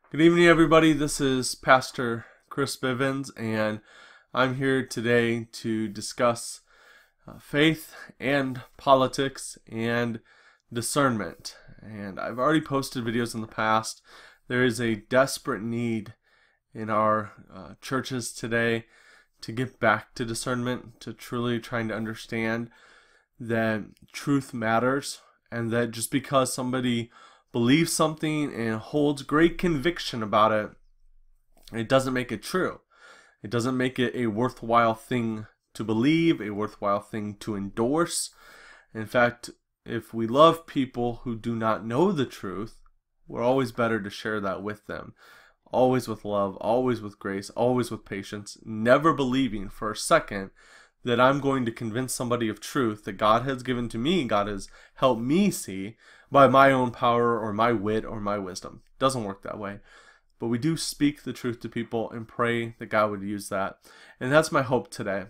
Good evening, everybody. This is Pastor Chris Bivens, and I'm here today to discuss faith and politics and discernment. And I've already posted videos in the past. There is a desperate need in our churches today to get back to discernment, to truly trying to understand that truth matters, and that just because somebody believes something and holds great conviction about it, it doesn't make it true. It doesn't make it a worthwhile thing to believe, a worthwhile thing to endorse. In fact, if we love people who do not know the truth, we're always better to share that with them. Always with love, always with grace, always with patience, never believing for a second that I'm going to convince somebody of truth that God has given to me, God has helped me see by my own power or my wit or my wisdom. Doesn't work that way. But we do speak the truth to people and pray that God would use that. And that's my hope today.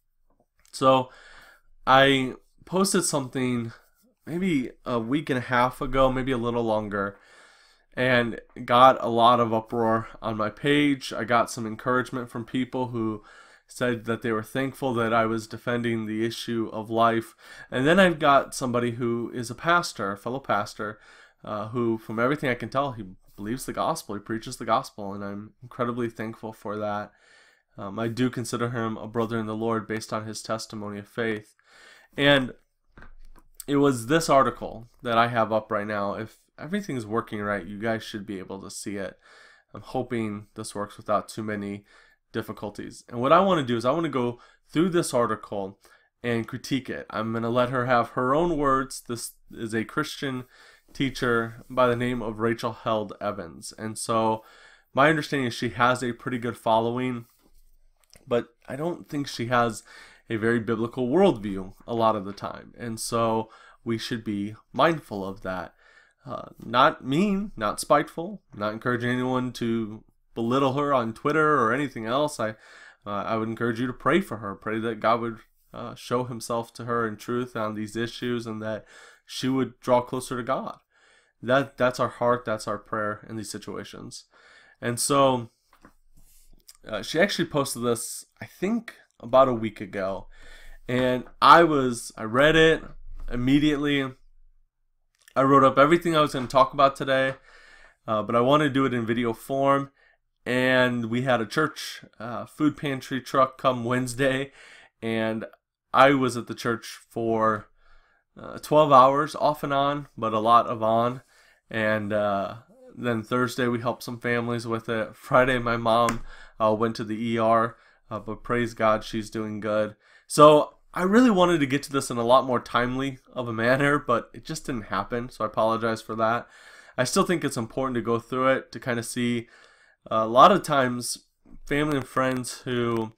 So I posted something maybe a week and a half ago, maybe a little longer, and got a lot of uproar on my page. I got some encouragement from people who said that they were thankful that I was defending the issue of life. And then I've got somebody who is a pastor, a fellow pastor, who, from everything I can tell, he believes the gospel, he preaches the gospel, and I'm incredibly thankful for that. I do consider him a brother in the Lord based on his testimony of faith. And it was this article that I have up right now. If everything's working right, you guys should be able to see it. I'm hoping this works without too many difficulties. And what I want to do is I want to go through this article and critique it. I'm going to let her have her own words. This is a Christian teacher by the name of Rachel Held Evans. And so my understanding is she has a pretty good following, but I don't think she has a very biblical worldview a lot of the time. And so we should be mindful of that. Not mean, not spiteful, not encouraging anyone to belittle her on Twitter or anything else. I would encourage you to pray for her. Pray that God would show himself to her in truth on these issues, and that she would draw closer to God. That's our heart, that's our prayer in these situations. And so she actually posted this, I think, about a week ago, and I read it immediately. I wrote up everything I was going to talk about today, but I want to do it in video form. And we had a church food pantry truck come Wednesday, and I was at the church for 12 hours off and on, but a lot of on. And then Thursday we helped some families with it. Friday my mom went to the ER, but praise God, she's doing good. So I really wanted to get to this in a lot more timely of a manner, but it just didn't happen, so I apologize for that. I still think it's important to go through it to kind of see a lot of times family and friends who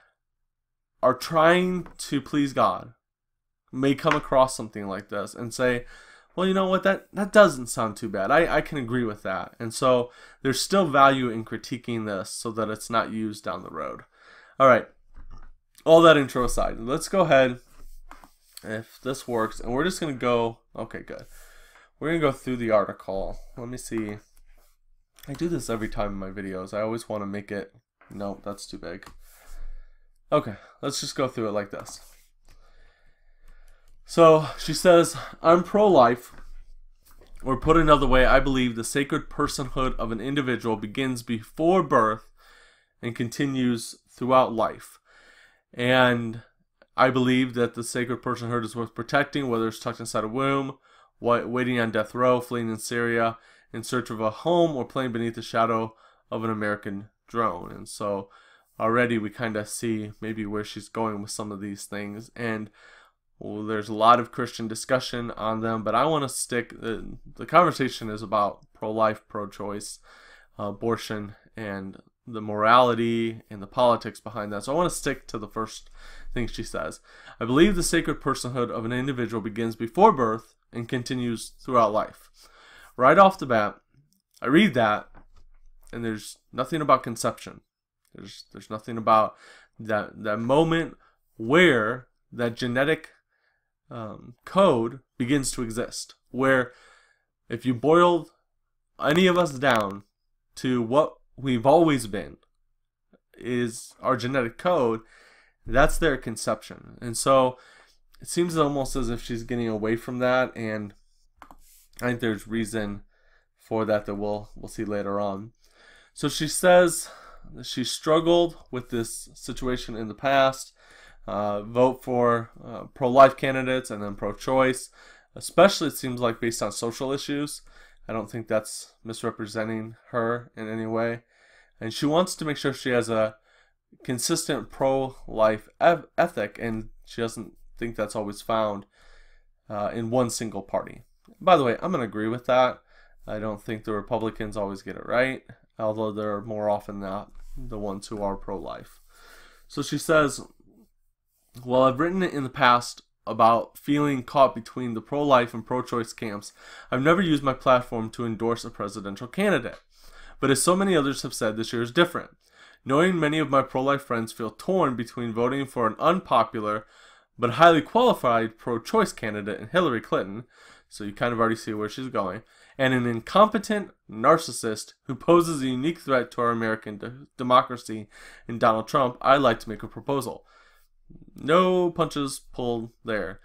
are trying to please God may come across something like this and say, well, you know what, that doesn't sound too bad. I can agree with that. And so there's still value in critiquing this so that it's not used down the road. All right, all that intro aside, let's go ahead, if this works, and we're just going to go, okay, good. We're going to go through the article. Let me see. I do this every time in my videos. I always want to make it, no, that's too big. Okay, let's just go through it like this. So she says, I'm pro-life, or put another way, I believe the sacred personhood of an individual begins before birth and continues throughout life. And I believe that the sacred personhood is worth protecting, whether it's tucked inside a womb, waiting on death row, fleeing in Syria, in search of a home, or playing beneath the shadow of an American drone. And so already we kind of see maybe where she's going with some of these things. And well, there's a lot of Christian discussion on them, but I want to stick, the conversation is about pro-life, pro-choice, abortion, and the morality and the politics behind that. So I want to stick to the first thing she says. I believe the sacred personhood of an individual begins before birth and continues throughout life. Right off the bat, I read that, and there's nothing about conception. There's nothing about that moment where that genetic code begins to exist. Where if you boiled any of us down to what we've always been, is our genetic code. That's their conception. And so it seems almost as if she's getting away from that, and I think there's reason for that we'll see later on. So she says she struggled with this situation in the past. Vote for pro-life candidates and then pro-choice, especially it seems like based on social issues. I don't think that's misrepresenting her in any way. And she wants to make sure she has a consistent pro-life ethic, and she doesn't think that's always found in one single party. By the way, I'm going to agree with that. I don't think the Republicans always get it right, although they're more often not the ones who are pro-life. So she says, well, I've written it in the past about feeling caught between the pro-life and pro-choice camps. I've never used my platform to endorse a presidential candidate. But as so many others have said, this year is different. Knowing many of my pro-life friends feel torn between voting for an unpopular but highly qualified pro-choice candidate in Hillary Clinton, so you kind of already see where she's going, and an incompetent narcissist who poses a unique threat to our American democracy in Donald Trump, I'd like to make a proposal. No punches pulled there.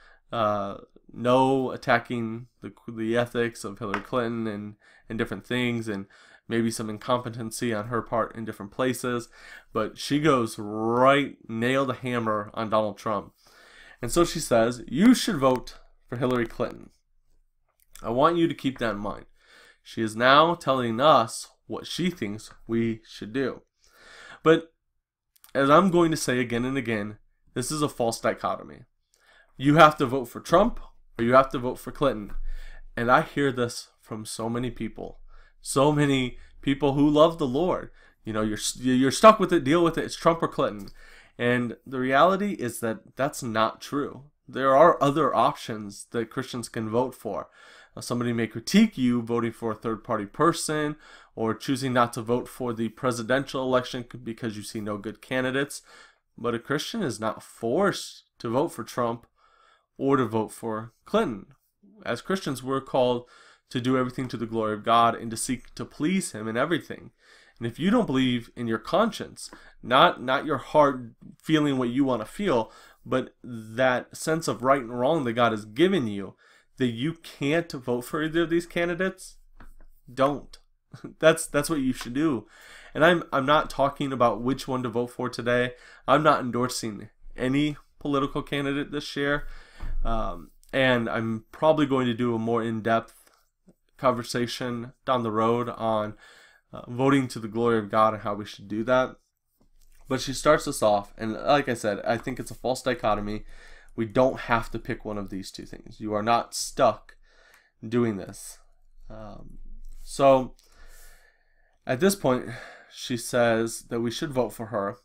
No attacking the ethics of Hillary Clinton and different things, and maybe some incompetency on her part in different places. But she goes right nail to hammer on Donald Trump. And so she says, you should vote for Hillary Clinton. I want you to keep that in mind. She is now telling us what she thinks we should do. But as I'm going to say again and again, this is a false dichotomy. You have to vote for Trump or you have to vote for Clinton. And I hear this from so many people. So many people who love the Lord. You know, you're stuck with it, deal with it. It's Trump or Clinton. And the reality is that that's not true. There are other options that Christians can vote for. Somebody may critique you voting for a third-party person or choosing not to vote for the presidential election because you see no good candidates. But a Christian is not forced to vote for Trump or to vote for Clinton. As Christians, we're called to do everything to the glory of God and to seek to please Him in everything. And if you don't believe in your conscience, not your heart feeling what you want to feel, but that sense of right and wrong that God has given you, that you can't vote for either of these candidates, don't. That's what you should do. And I'm not talking about which one to vote for today. I'm not endorsing any political candidate this year. And I'm probably going to do a more in-depth conversation down the road on voting to the glory of God and how we should do that. But she starts us off, and like I said, I think it's a false dichotomy. We don't have to pick one of these two things. You are not stuck doing this. So at this point, she says that we should vote for her,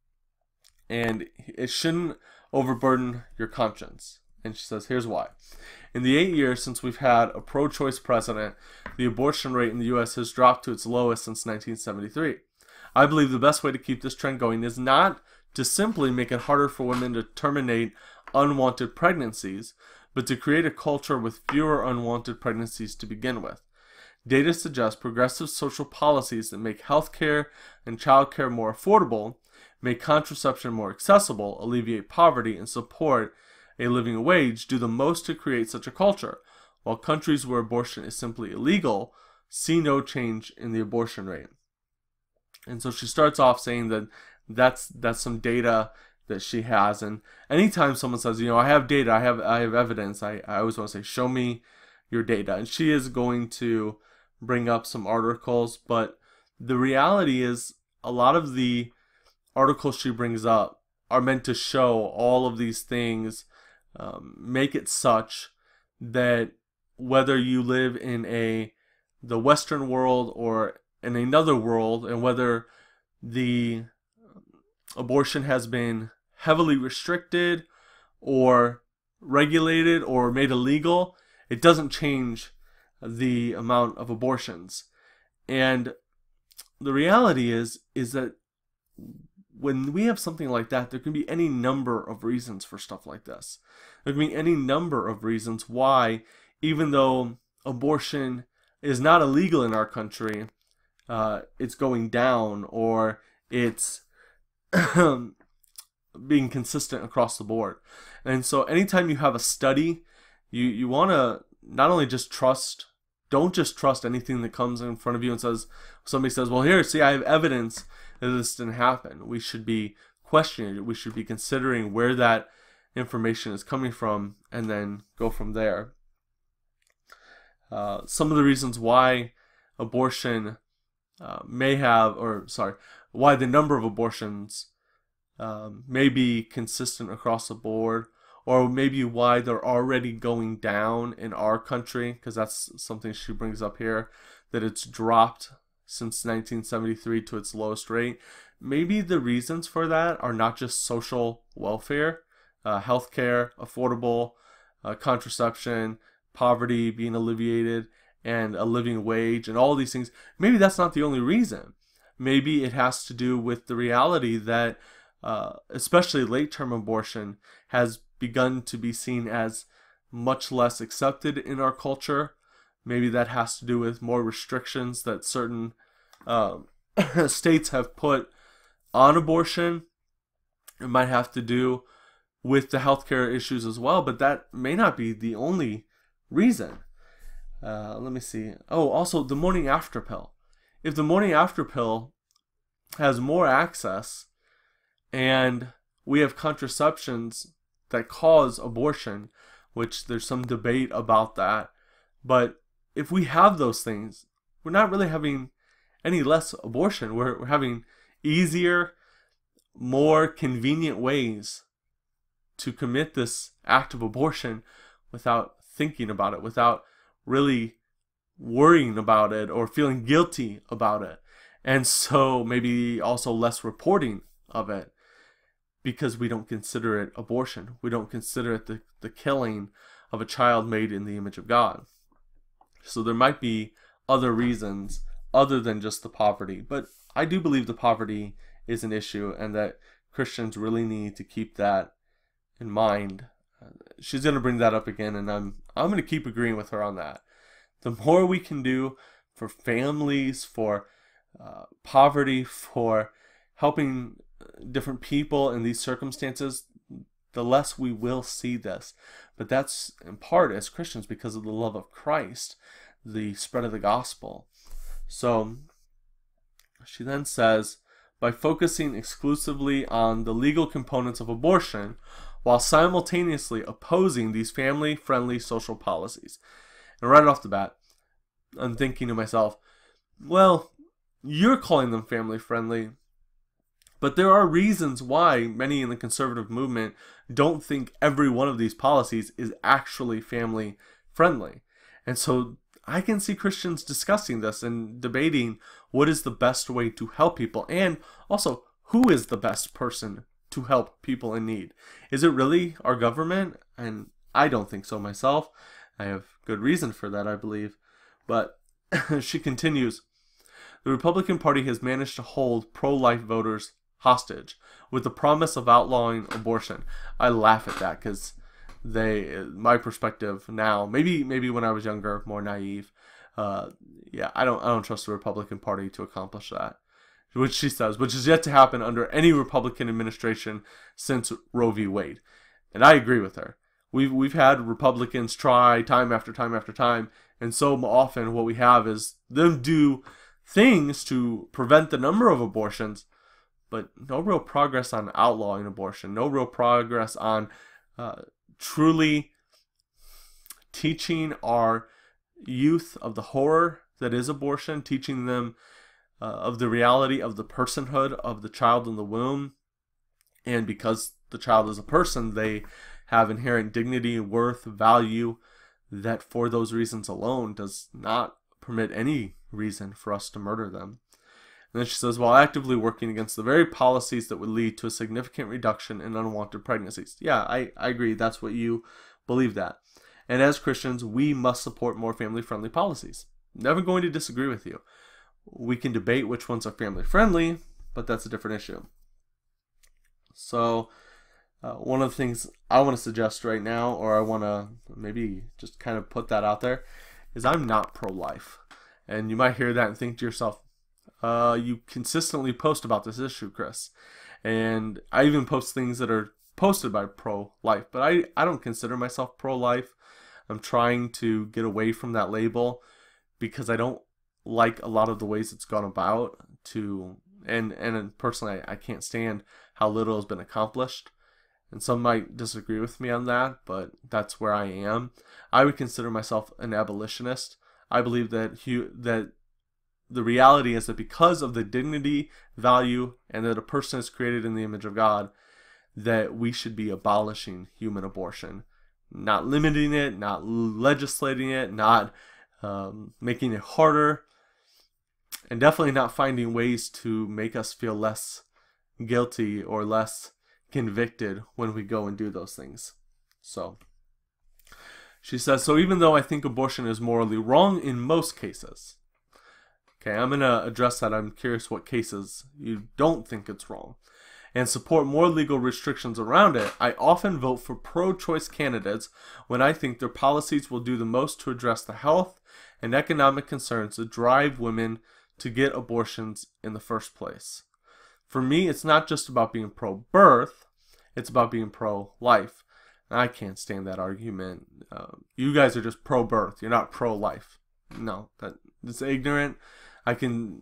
and it shouldn't overburden your conscience. And she says, here's why. In the 8 years since we've had a pro-choice president, the abortion rate in the U.S. has dropped to its lowest since 1973. I believe the best way to keep this trend going is not to simply make it harder for women to terminate unwanted pregnancies, but to create a culture with fewer unwanted pregnancies to begin with. Data suggests progressive social policies that make healthcare and childcare more affordable, make contraception more accessible, alleviate poverty, and support a living wage do the most to create such a culture, while countries where abortion is simply illegal see no change in the abortion rate. And so she starts off saying that that's some data that she has. And anytime someone says, you know, I have data, I have evidence, I always want to say, show me your data. And she is going to bring up some articles, but the reality is a lot of the articles she brings up are meant to show all of these things, make it such that whether you live in the Western world or in another world, and whether the abortion has been heavily restricted or regulated or made illegal, it doesn't change the amount of abortions. And the reality is that when we have something like that, there can be any number of reasons for stuff like this. There can be any number of reasons why, even though abortion is not illegal in our country, it's going down, or it's being consistent across the board. And so anytime you have a study, you want to not only just trust, don't just trust anything that comes in front of you and somebody says, well, here, see, I have evidence that this didn't happen. We should be questioning it. We should be considering where that information is coming from and then go from there. Some of the reasons why abortion why the number of abortions may be consistent across the board, or maybe why they're already going down in our country, because that's something she brings up here, that it's dropped since 1973 to its lowest rate. Maybe the reasons for that are not just social welfare, healthcare, affordable contraception, poverty being alleviated, and a living wage, and all these things. Maybe that's not the only reason. Maybe it has to do with the reality that especially late-term abortion has begun to be seen as much less accepted in our culture. Maybe that has to do with more restrictions that certain states have put on abortion. It might have to do with the healthcare issues as well, but that may not be the only reason. Let me see. Oh, also the morning after pill. If the morning after pill has more access and we have contraceptions that cause abortion, which there's some debate about that, but if we have those things, we're not really having any less abortion. We're having easier, more convenient ways to commit this act of abortion without thinking about it, without really worrying about it or feeling guilty about it. And so maybe also less reporting of it, because we don't consider it abortion. We don't consider it the killing of a child made in the image of God. So there might be other reasons other than just the poverty. But I do believe the poverty is an issue, and that Christians really need to keep that in mind. She's going to bring that up again, and I'm going to keep agreeing with her on that. The more we can do for families, for poverty, for helping different people in these circumstances, the less we will see this. But that's in part as Christians because of the love of Christ, the spread of the gospel. So she then says, by focusing exclusively on the legal components of abortion while simultaneously opposing these family-friendly social policies. And right off the bat, I'm thinking to myself, well, you're calling them family-friendly, but there are reasons why many in the conservative movement don't think every one of these policies is actually family-friendly. And so I can see Christians discussing this and debating what is the best way to help people, and also who is the best person to help people in need. Is it really our government? And I don't think so myself. I have good reason for that, I believe. But she continues, the Republican Party has managed to hold pro-life voters hostage with the promise of outlawing abortion. I laugh at that because my perspective now, maybe when I was younger, more naive, I don't trust the Republican Party to accomplish that, which she says, which is yet to happen under any Republican administration since Roe v. Wade. And I agree with her. We've had Republicans try time after time after time, and so often what we have is them do things to prevent the number of abortions, but no real progress on outlawing abortion, no real progress on truly teaching our youth of the horror that is abortion, teaching them of the reality of the personhood of the child in the womb. And because the child is a person, they have inherent dignity, worth, value, that for those reasons alone does not permit any reason for us to murder them. And then she says, while actively working against the very policies that would lead to a significant reduction in unwanted pregnancies. Yeah, I agree. That's what you believe that. And as Christians, we must support more family-friendly policies. Never going to disagree with you. We can debate which ones are family-friendly, but that's a different issue. So, one of the things I want to suggest right now, or I want to maybe just kind of put that out there, is I'm not pro-life. And you might hear that and think to yourself, you consistently post about this issue, Chris. And I even post things that are posted by pro-life, but I don't consider myself pro-life. I'm trying to get away from that label because I don't like a lot of the ways it's gone about and personally I can't stand how little has been accomplished. And some might disagree with me on that, but that's where I am. I would consider myself an abolitionist. I believe that the reality is that because of the dignity, value, and that a person is created in the image of God, that we should be abolishing human abortion. Not limiting it, not legislating it, not making it harder, and definitely not finding ways to make us feel less guilty or less convicted when we go and do those things. So she says, so even though I think abortion is morally wrong in most cases, okay, I'm going to address that. I'm curious what cases you don't think it's wrong, and support more legal restrictions around it, I often vote for pro-choice candidates when I think their policies will do the most to address the health and economic concerns that drive women to get abortions in the first place. For me, it's not just about being pro-birth, it's about being pro-life. I can't stand that argument. You guys are just pro-birth, you're not pro-life. No, that's ignorant. I can,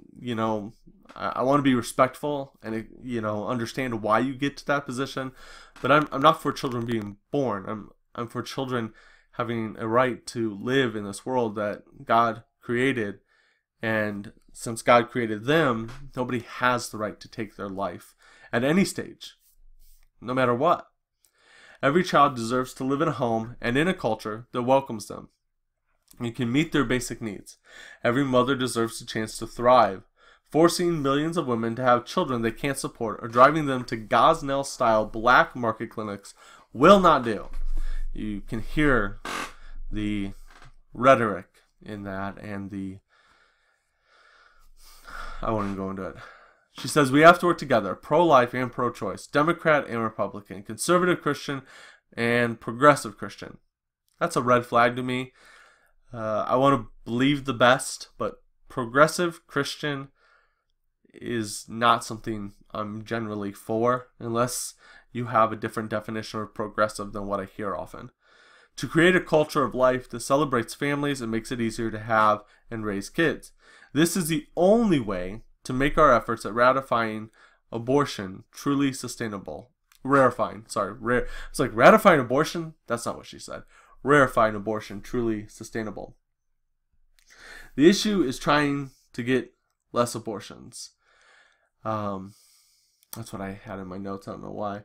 I want to be respectful and, understand why you get to that position. But I'm not for children being born. I'm for children having a right to live in this world that God created. And since God created them, nobody has the right to take their life at any stage, no matter what. Every child deserves to live in a home and in a culture that welcomes them and can meet their basic needs. Every mother deserves a chance to thrive. Forcing millions of women to have children they can't support or driving them to Gosnell-style black market clinics will not do. You can hear the rhetoric in that and I won't even go into it. She says, we have to work together, pro-life and pro-choice, Democrat and Republican, conservative Christian and progressive Christian. That's a red flag to me. I want to believe the best, but progressive Christian is not something I'm generally for, unless you have a different definition of progressive than what I hear often. To create a culture of life that celebrates families and makes it easier to have and raise kids. This is the only way to make our efforts at ratifying abortion truly sustainable. It's like ratifying abortion? That's not what she said. Rarefying abortion truly sustainable. The issue is trying to get less abortions. That's what I had in my notes. I don't know why.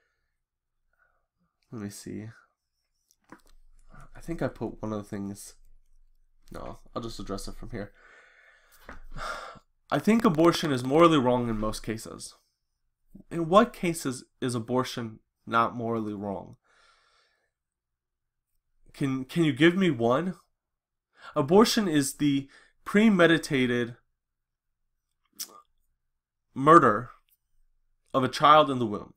Let me see. I think I put one of the things. No, I'll just address it from here. I think abortion is morally wrong in most cases. In what cases is abortion not morally wrong? Can you give me one? Abortion is the premeditated murder of a child in the womb.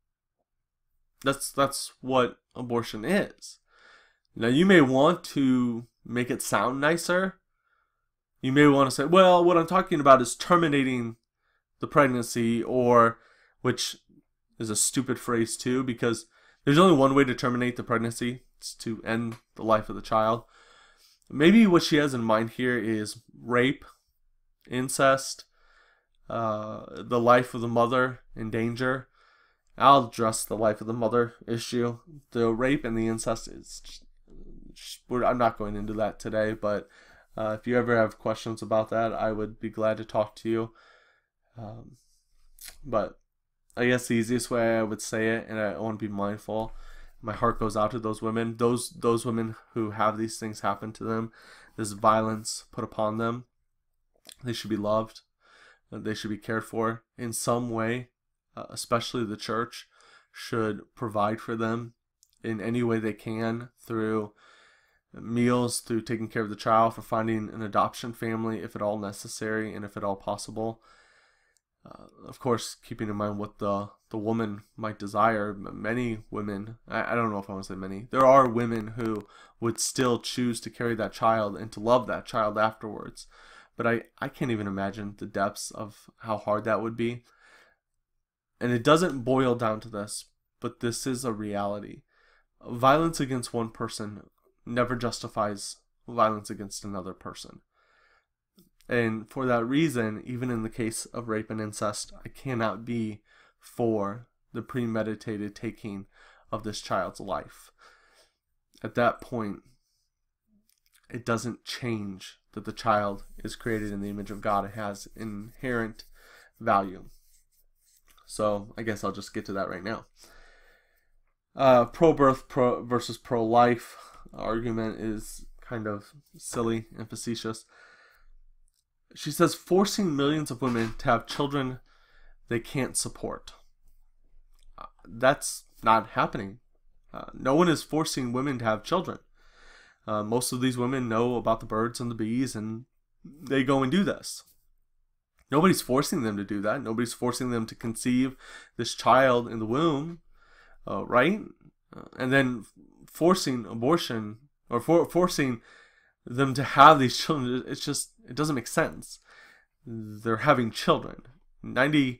That's what abortion is. Now you may want to make it sound nicer. You may want to say, well, what I'm talking about is terminating the pregnancy, which is a stupid phrase too, because there's only one way to terminate the pregnancy. It's to end the life of the child. Maybe what she has in mind here is rape, incest, the life of the mother in danger. I'll address the life of the mother issue. The rape and the incest I'm not going into that today, but if you ever have questions about that, I would be glad to talk to you. But I guess the easiest way I would say it, and I want to be mindful, my heart goes out to those women, those women who have these things happen to them, this violence put upon them. They should be loved. They should be cared for in some way. Especially the church should provide for them in any way they can, through meals, through taking care of the child, for finding an adoption family if at all necessary and if at all possible. Of course, keeping in mind what the woman might desire. Many women, I don't know if I want to say many, there are women who would still choose to carry that child and to love that child afterwards. but I can't even imagine the depths of how hard that would be. And it doesn't boil down to this, but this is a reality. Violence against one person never justifies violence against another person. And for that reason, even in the case of rape and incest, I cannot be for the premeditated taking of this child's life. At that point, it doesn't change that the child is created in the image of God. It has inherent value. So I guess I'll just get to that right now. Pro-birth versus pro-life argument is kind of silly and facetious. She says forcing millions of women to have children they can't support. That's not happening. No one is forcing women to have children. Most of these women know about the birds and the bees, and they go and do this. Nobody's forcing them to do that. Nobody's forcing them to conceive this child in the womb, right? And then forcing abortion, or forcing them to have these children, it doesn't make sense. They're having children. 95%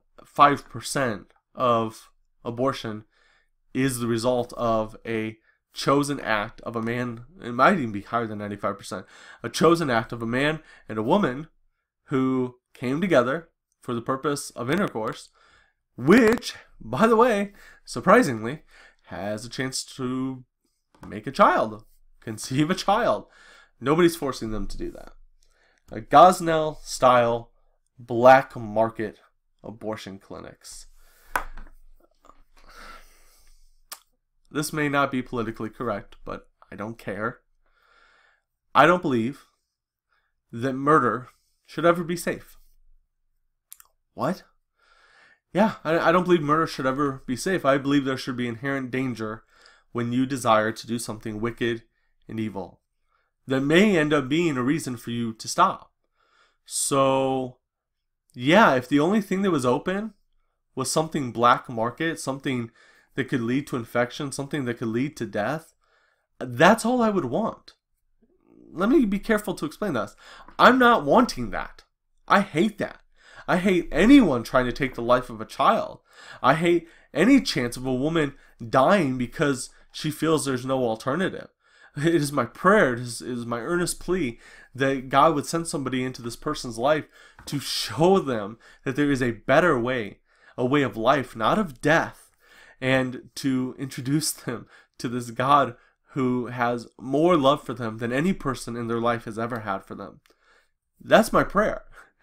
of abortion is the result of a chosen act of a man. It might even be higher than 95%. A chosen act of a man and a woman who came together for the purpose of intercourse, which, by the way, surprisingly, has a chance to make a child, conceive a child. Nobody's forcing them to do that. A Gosnell-style black market abortion clinics. This may not be politically correct, but I don't care. I don't believe that murder should ever be safe. What? Yeah, I don't believe murder should ever be safe. I believe there should be inherent danger when you desire to do something wicked and evil that may end up being a reason for you to stop. So, yeah, if the only thing that was open was something black market, something that could lead to infection, something that could lead to death, that's all I would want. Let me be careful to explain this. I'm not wanting that. I hate that. I hate anyone trying to take the life of a child. I hate any chance of a woman dying because she feels there's no alternative. It is my prayer, it is my earnest plea that God would send somebody into this person's life to show them that there is a better way, a way of life, not of death, and to introduce them to this God who has more love for them than any person in their life has ever had for them. That's my prayer.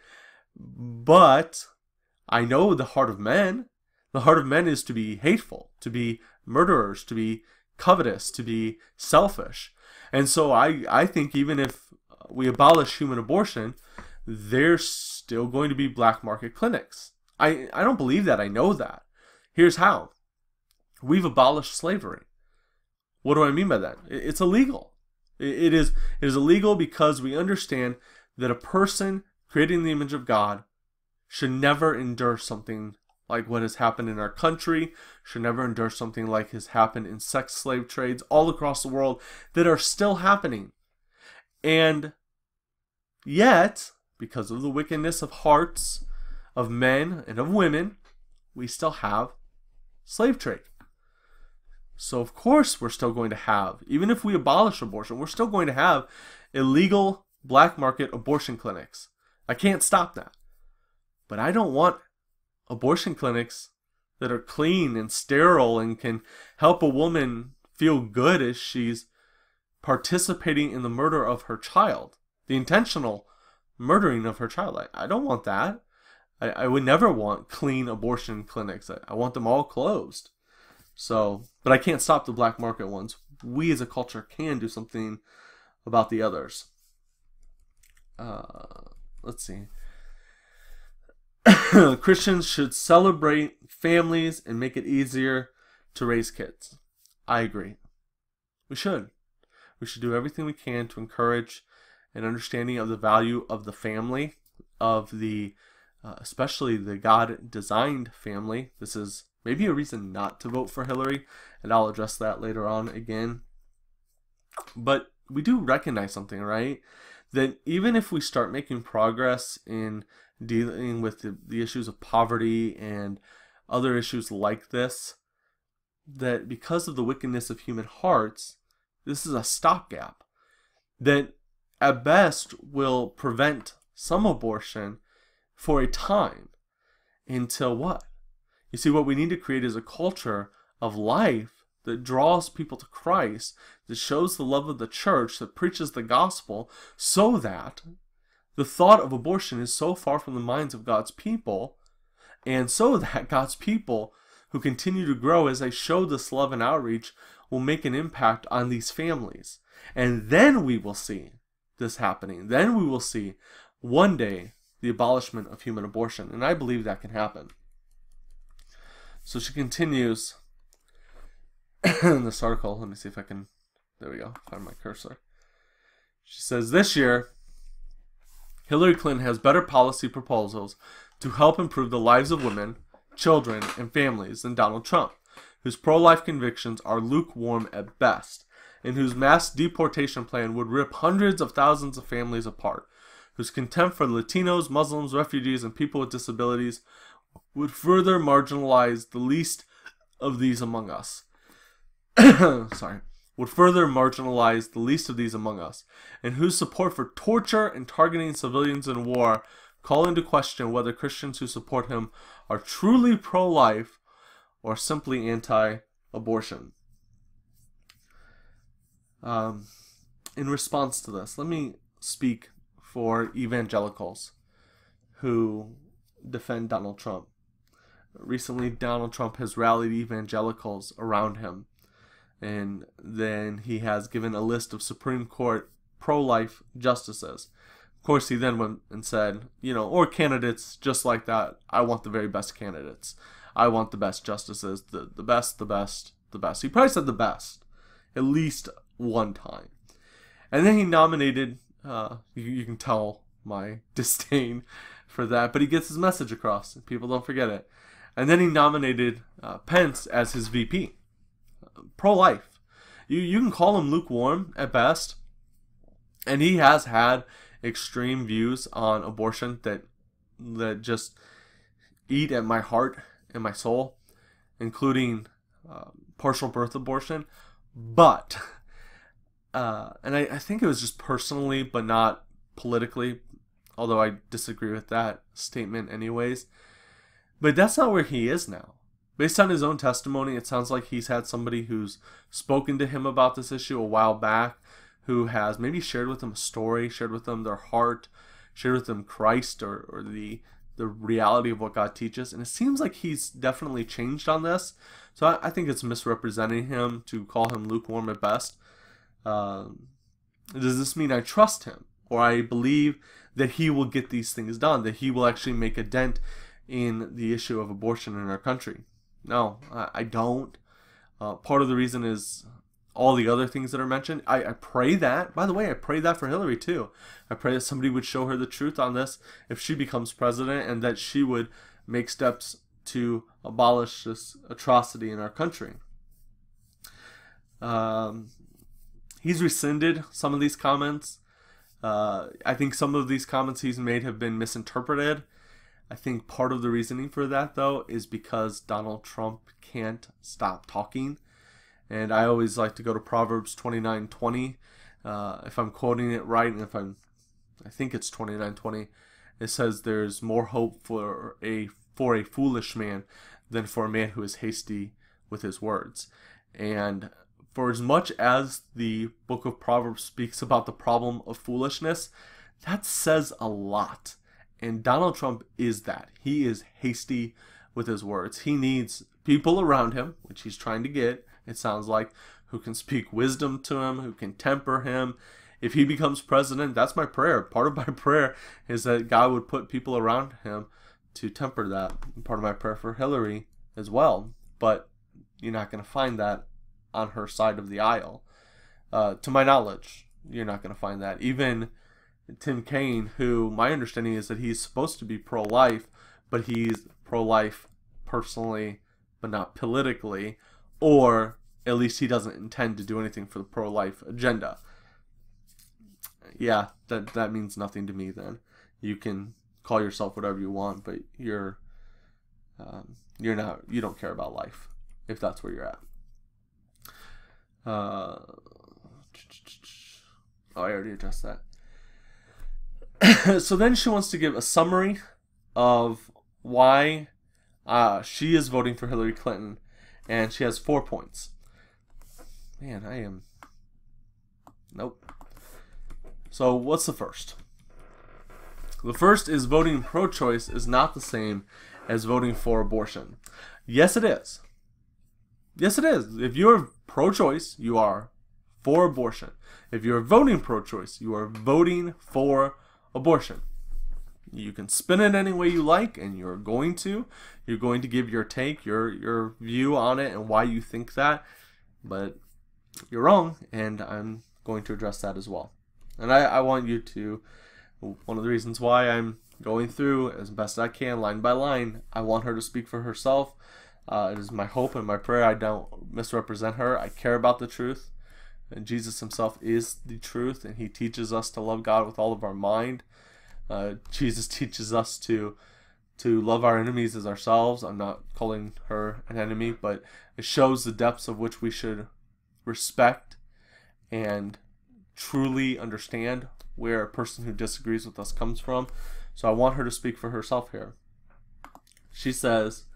But I know the heart of men. The heart of men is to be hateful, to be murderers, to be covetous, to be selfish. And so I think even if we abolish human abortion, there's still going to be black market clinics. I don't believe that. I know that. Here's how. We've abolished slavery. What do I mean by that? It's illegal. It is illegal because we understand that a person created in the image of God should never endure something like what has happened in our country, should never endure something like has happened in sex slave trades all across the world that are still happening. And yet, because of the wickedness of hearts of men and of women, we still have slave trade. So of course we're still going to have, even if we abolish abortion, we're still going to have illegal black market abortion clinics. I can't stop that. But I don't want abortion clinics that are clean and sterile and can help a woman feel good as she's participating in the murder of her child, the intentional murdering of her child. I don't want that. I would never want clean abortion clinics. I want them all closed. So, but I can't stop the black market ones. We as a culture can do something about the others. Let's see. Christians should celebrate families and make it easier to raise kids. I agree. We should. We should do everything we can to encourage an understanding of the value of the family, of the, especially the God-designed family. This is maybe a reason not to vote for Hillary, and I'll address that later on again. But we do recognize something, right? that even if we start making progress in dealing with the issues of poverty and other issues like this, that because of the wickedness of human hearts, this is a stopgap that at best will prevent some abortion for a time until what? You see, what we need to create is a culture of life that draws people to Christ, that shows the love of the church, that preaches the gospel, so that the thought of abortion is so far from the minds of God's people, and so that God's people who continue to grow as they show this love and outreach will make an impact on these families. And then we will see this happening. Then we will see one day the abolishment of human abortion. And I believe that can happen. So she continues in this article. Let me see if I can, there we go, find my cursor. She says, this year, Hillary Clinton has better policy proposals to help improve the lives of women, children, and families than Donald Trump, whose pro-life convictions are lukewarm at best, and whose mass deportation plan would rip hundreds of thousands of families apart, whose contempt for Latinos, Muslims, refugees, and people with disabilities would further marginalize the least of these among us. Would further marginalize the least of these among us, and whose support for torture and targeting civilians in war call into question whether Christians who support him are truly pro-life or simply anti-abortion. In response to this, let me speak for evangelicals who defend Donald Trump. Recently, Donald Trump has rallied evangelicals around him, and then he has given a list of Supreme Court pro-life justices. Of course, he then went and said, or candidates just like that. I want the very best candidates. I want the best justices, the best, the best, the best. He probably said the best at least one time. And then he nominated, you can tell my disdain for that, but he gets his message across. People don't forget it. And then he nominated Pence as his VP. Pro-life. You can call him lukewarm at best, and he has had extreme views on abortion that just eat at my heart and my soul, including partial birth abortion. But, and I think it was just personally, but not politically, although I disagree with that statement anyways. But that's not where he is now. Based on his own testimony, it sounds like he's had somebody who's spoken to him about this issue a while back, who has maybe shared with them a story, shared with them their heart, shared with them Christ or the reality of what God teaches. And it seems like he's definitely changed on this. So I think it's misrepresenting him to call him lukewarm at best. Does this mean I trust him? Or I believe that he will get these things done, that he will actually make a dent in the issue of abortion in our country? No, I don't. Part of the reason is all the other things that are mentioned. I pray that. By the way, I pray that for Hillary too. I pray that somebody would show her the truth on this if she becomes president, and that she would make steps to abolish this atrocity in our country. He's rescinded some of these comments. I think some of these comments he's made have been misinterpreted. I think part of the reasoning for that, though, is because Donald Trump can't stop talking. And I always like to go to Proverbs 29:20. If I'm quoting it right, and I think it's 29:20, it says there's more hope for a foolish man than for a man who is hasty with his words. And for as much as the book of Proverbs speaks about the problem of foolishness, that says a lot. And Donald Trump is that. He is hasty with his words. He needs people around him, which he's trying to get, it sounds like, who can speak wisdom to him, who can temper him. If he becomes president, that's my prayer. Part of my prayer is that God would put people around him to temper that. Part of my prayer for Hillary as well. But you're not going to find that on her side of the aisle. To my knowledge, you're not going to find that. Even Tim Kaine, who my understanding is that he's supposed to be pro-life, but he's pro-life personally, but not politically, or at least he doesn't intend to do anything for the pro-life agenda. yeah, that means nothing to me then. You can call yourself whatever you want, but you're not, you don't care about life if that's where you're at. Oh, I already addressed that. So then she wants to give a summary of why she is voting for Hillary Clinton, and she has 4 points. Man, nope. So what's the first? The first is voting pro-choice is not the same as voting for abortion. Yes, it is. Yes, it is. If you're pro-choice, you are for abortion. If you're voting pro-choice, you are voting for abortion. You can spin it any way you like, and you're going to give your take, your view on it, and why you think that. But you're wrong, and I'm going to address that as well. And I want you to, one of the reasons why I'm going through as best I can, line by line, I want her to speak for herself. It is my hope and my prayer I don't misrepresent her. I care about the truth. And Jesus himself is the truth, and he teaches us to love God with all of our mind. Jesus teaches us to love our enemies as ourselves. I'm not calling her an enemy, but it shows the depths of which we should respect and truly understand where a person who disagrees with us comes from. So I want her to speak for herself here. She says,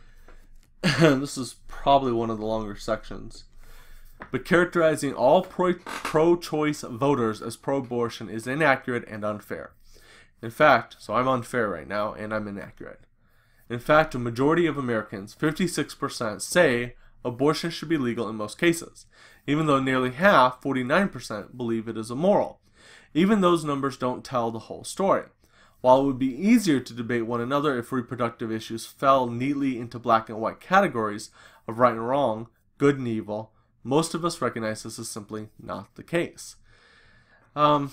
this is probably one of the longer sections, but characterizing all pro-choice voters as pro-abortion is inaccurate and unfair. In fact, so I'm unfair right now, and I'm inaccurate. In fact, a majority of Americans, 56%, say abortion should be legal in most cases, even though nearly half, 49%, believe it is immoral. Even those numbers don't tell the whole story. While it would be easier to debate one another if reproductive issues fell neatly into black and white categories of right and wrong, good and evil, most of us recognize this is simply not the case. I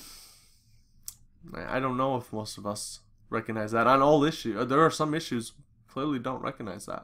don't know if most of us recognize that on all issues. There are some issues clearly don't recognize that.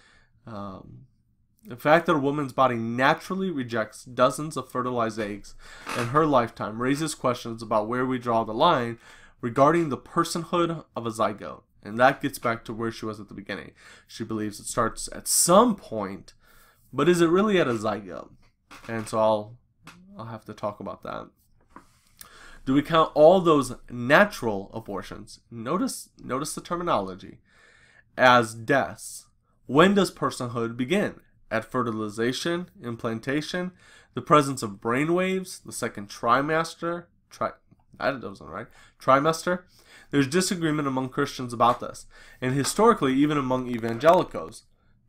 The fact that a woman's body naturally rejects dozens of fertilized eggs in her lifetime raises questions about where we draw the line regarding the personhood of a zygote. And that gets back to where she was at the beginning. She believes it starts at some point, but is it really at a zygote? And so I'll have to talk about that. Do we count all those natural abortions, notice the terminology, as deaths? When does personhood begin? At fertilization, implantation, the presence of brain waves, the second trimester? That wasn't right. Trimester? There's disagreement among Christians about this, and historically, even among evangelicals.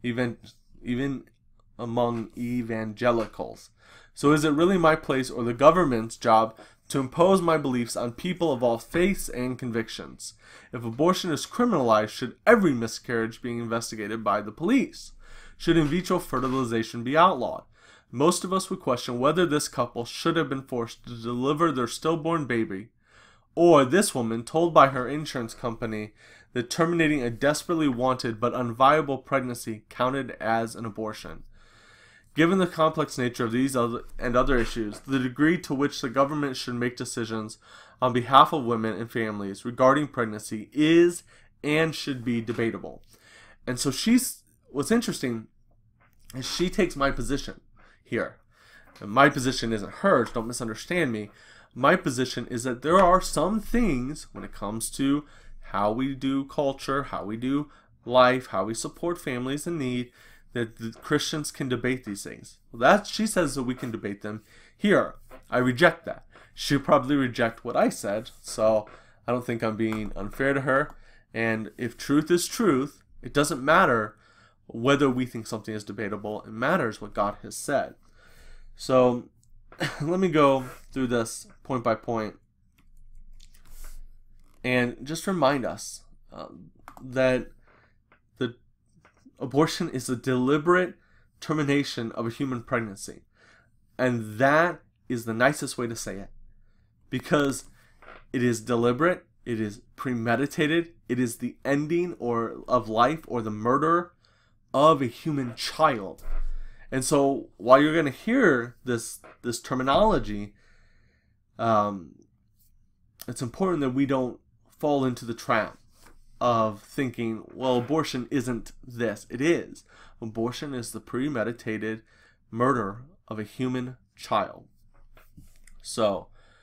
Even among evangelicals. So is it really my place or the government's job to impose my beliefs on people of all faiths and convictions? If abortion is criminalized, should every miscarriage be investigated by the police? Should in vitro fertilization be outlawed? Most of us would question whether this couple should have been forced to deliver their stillborn baby, or this woman told by her insurance company that terminating a desperately wanted but unviable pregnancy counted as an abortion. Given the complex nature of these and other issues, the degree to which the government should make decisions on behalf of women and families regarding pregnancy is and should be debatable. And so what's interesting is she takes my position here. And my position isn't hers, don't misunderstand me. My position is that there are some things when it comes to how we do culture, how we do life, how we support families in need, that the Christians can debate these things. Well, she says that we can debate them here. I reject that. She'll probably reject what I said, so I don't think I'm being unfair to her. And if truth is truth, it doesn't matter whether we think something is debatable. It matters what God has said. So let me go through this point by point and just remind us that the abortion is a deliberate termination of a human pregnancy. And that is the nicest way to say it. Because it is deliberate, it is premeditated, it is the ending of life or the murder of a human child. And so while you're going to hear this terminology, it's important that we don't fall into the trap of thinking, well, abortion isn't this. It is. Abortion is the premeditated murder of a human child. So,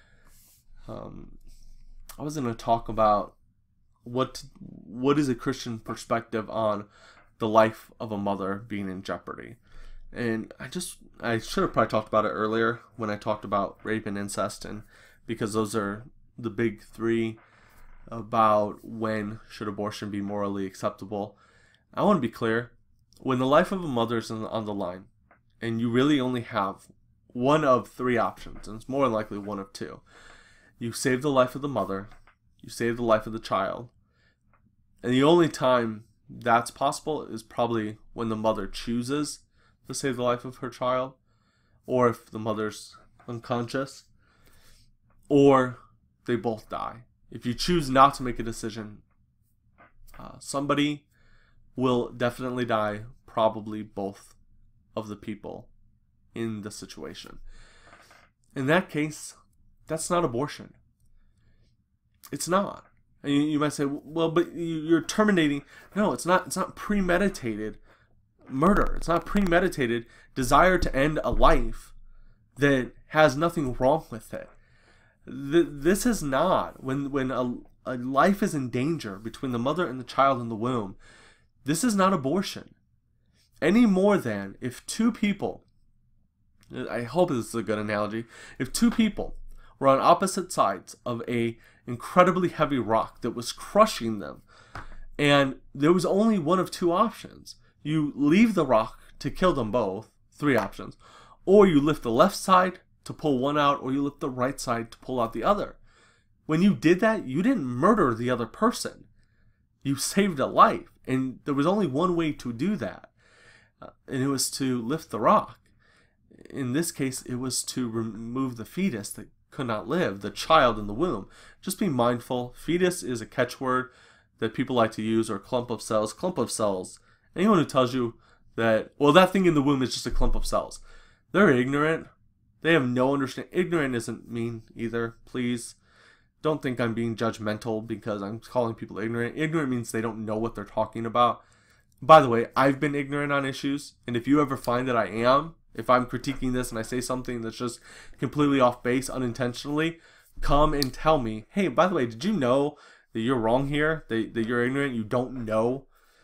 I was going to talk about what is a Christian perspective on the life of a mother being in jeopardy. And I should have probably talked about it earlier when I talked about rape and incest, and because those are the big three about when should abortion be morally acceptable. I want to be clear, when the life of a mother is on the line, and you really only have one of three options, and it's more than likely one of two. You save the life of the mother, you save the life of the child, and the only time that's possible is probably when the mother chooses to save the life of her child, or if the mother's unconscious, or they both die. If you choose not to make a decision, somebody will definitely die, probably both of the people in the situation. In that case, that's not abortion. It's not. And you might say, well, but you're terminating. No, it's not. It's not premeditated murder. It's not premeditated desire to end a life that has nothing wrong with it. This is not, when a life is in danger between the mother and the child in the womb, this is not abortion. Any more than if two people, I hope this is a good analogy, if two people were on opposite sides of a incredibly heavy rock that was crushing them, and there was only one of two options. You leave the rock to kill them both, three options, or you lift the left side to pull one out, or you lift the right side to pull out the other. When you did that, you didn't murder the other person. You saved a life, and there was only one way to do that, and it was to lift the rock. In this case, it was to remove the fetus that could not live, the child in the womb. Just be mindful. Fetus is a catchword that people like to use, or clump of cells. Clump of cells. Anyone who tells you that, well, that thing in the womb is just a clump of cells, they're ignorant. They have no understanding. Ignorant isn't mean either. Please don't think I'm being judgmental because I'm calling people ignorant. Ignorant means they don't know what they're talking about. By the way, I've been ignorant on issues, and if you ever find that I am, if I'm critiquing this and I say something that's just completely off base unintentionally, come and tell me, hey, by the way, did you know that you're wrong here? That you're ignorant? You don't know?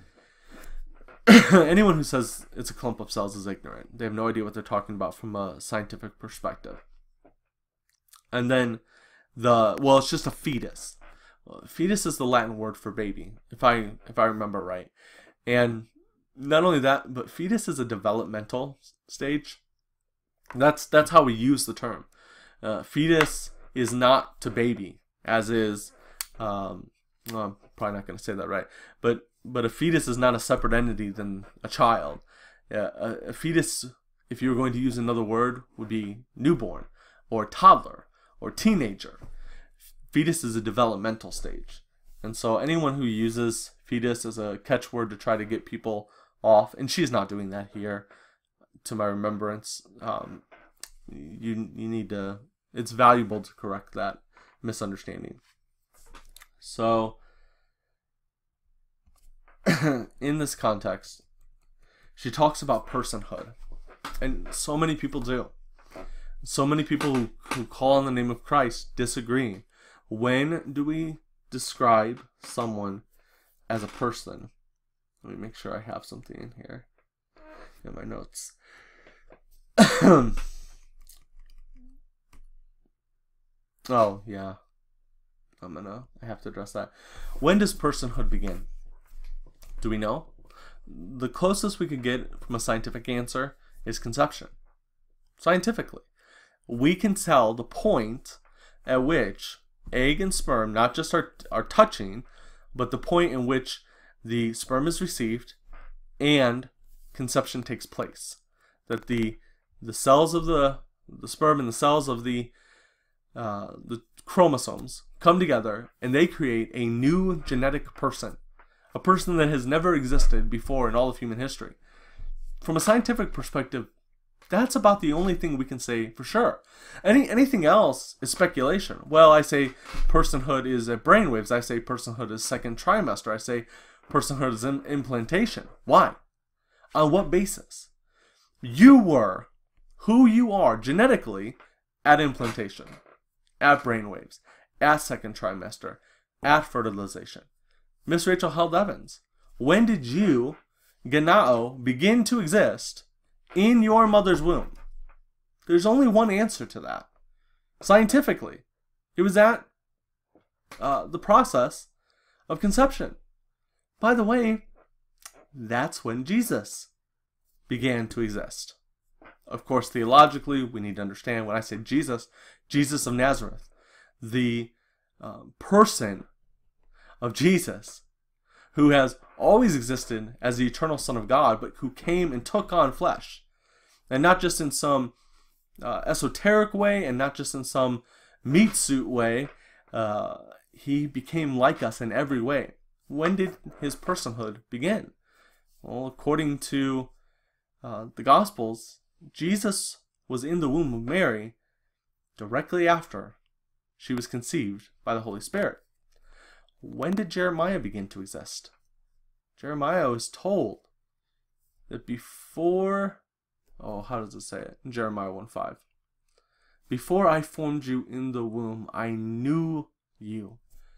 Anyone who says it's a clump of cells is ignorant. They have no idea what they're talking about from a scientific perspective. And then it's just a fetus. Fetus is the Latin word for baby, if I remember right. And not only that, but fetus is a developmental stage. That's how we use the term. Fetus is not to baby, as is, I'm probably not going to say that right, but a fetus is not a separate entity than a child. A fetus, if you were going to use another word, would be newborn, or toddler, or teenager. Fetus is a developmental stage. And so anyone who uses fetus as a catchword to try to get people off, and she's not doing that here, to my remembrance, you need to, it's valuable to correct that misunderstanding. So, in this context, she talks about personhood, and so many people do. So many people who call on the name of Christ disagree. When do we describe someone as a person? Let me make sure I have something in here in my notes. Oh, yeah. I have to address that. When does personhood begin? Do we know? The closest we could get from a scientific answer is conception. Scientifically, we can tell the point at which egg and sperm not just are touching, but the point in which the sperm is received and conception takes place. That the cells of the sperm and the cells of the chromosomes come together and they create a new genetic person. A person that has never existed before in all of human history. From a scientific perspective, That's about the only thing we can say for sure. Anything else is speculation. Well, I say personhood is at brainwaves. I say personhood is second trimester. I say personhood is implantation. Why? On what basis? You were who you are genetically at implantation, at brainwaves, at second trimester, at fertilization. Miss Rachel Held Evans, when did you, Ganao, begin to exist in your mother's womb? There's only one answer to that. Scientifically, it was at the process of conception. By the way, that's when Jesus began to exist. Of course, theologically, we need to understand when I say Jesus, Jesus of Nazareth, the person of Jesus, who has always existed as the eternal Son of God, but who came and took on flesh. And not just in some esoteric way, and not just in some meat suit way. He became like us in every way. When did his personhood begin? Well, according to the Gospels, Jesus was in the womb of Mary directly after she was conceived by the Holy Spirit. When did Jeremiah begin to exist? Jeremiah was told that before, how does it say it? In Jeremiah 1:5. Before I formed you in the womb, I knew you.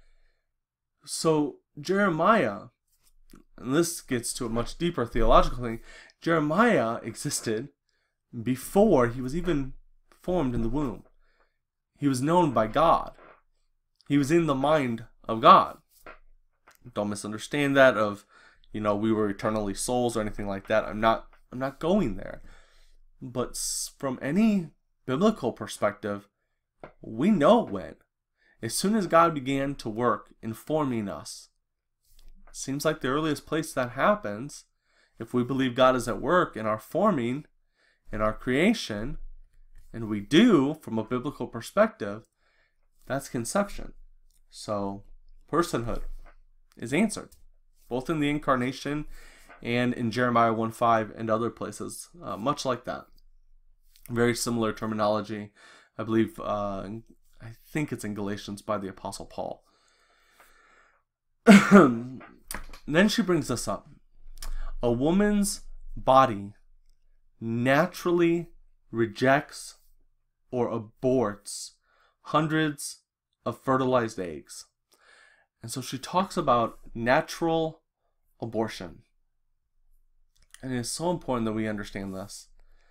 So Jeremiah, and this gets to a much deeper theological thing, Jeremiah existed before he was even formed in the womb. He was known by God. He was in the mind of God. Don't misunderstand that of, we were eternally souls or anything like that. I'm not going there. But from any biblical perspective, we know when. As soon as God began to work in forming us, it seems like the earliest place that happens, if we believe God is at work in our forming, in our creation, and we do from a biblical perspective, that's conception. So personhood is answered, both in the incarnation and in Jeremiah 1:5 and other places, much like that. Very similar terminology, I believe, I think it's in Galatians by the Apostle Paul. Then she brings this up. A woman's body naturally rejects or aborts hundreds of fertilized eggs. And so she talks about natural abortion. And it is so important that we understand this.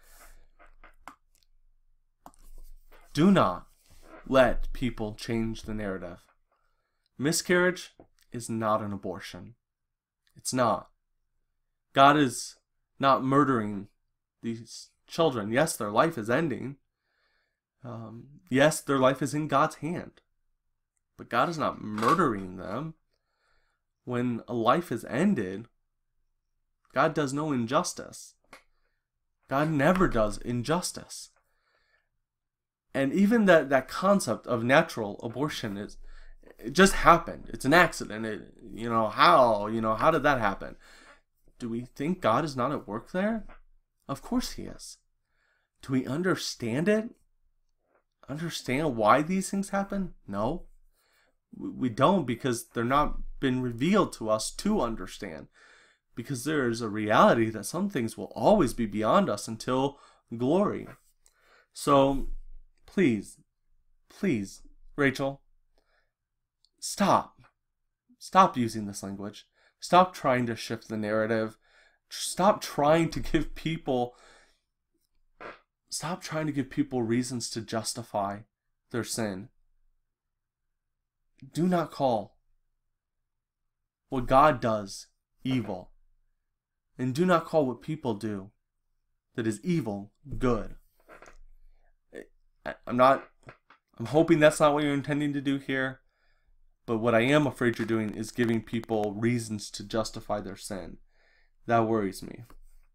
Do not let people change the narrative. Miscarriage is not an abortion. It's not. God is not murdering these children. Yes, their life is ending. Yes, their life is in God's hand. But God is not murdering them. When a life is ended, God does no injustice. God never does injustice. And even that concept of natural abortion it just happened. It's an accident. How did that happen? Do we think God is not at work there? Of course he is. Do we understand it? Understand why these things happen? No. We don't, because they're not been revealed to us to understand. Because there is a reality that some things will always be beyond us until glory. So, please, Rachel, stop. Stop using this language. Stop trying to shift the narrative. Stop trying to give people reasons to justify their sin. Do not call what God does evil. And do not call what people do that is evil good. I'm hoping that's not what you're intending to do here. But what I am afraid you're doing is giving people reasons to justify their sin. That worries me.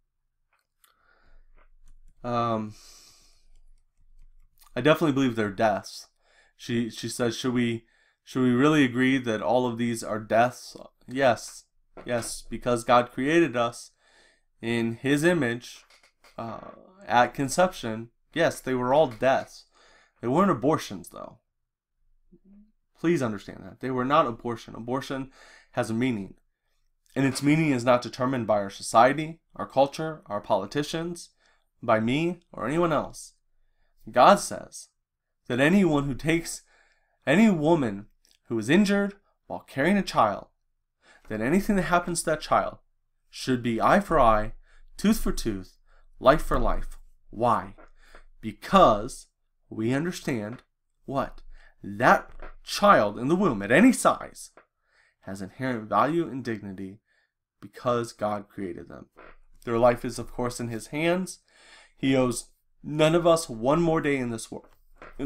I definitely believe they're deaths. She says, should we really agree that all of these are deaths? Yes, because God created us in His image, at conception, yes, they were all deaths. They weren't abortions, though. Please understand that. They were not abortion. Abortion has a meaning. And its meaning is not determined by our society, our culture, our politicians, by me, or anyone else. God says that any woman who is injured while carrying a child, that anything that happens to that child should be eye for eye, tooth for tooth, life for life. Why? Because we understand what? That child in the womb, at any size, has inherent value and dignity because God created them. Their life is, of course, in His hands. He owes none of us one more day in this world.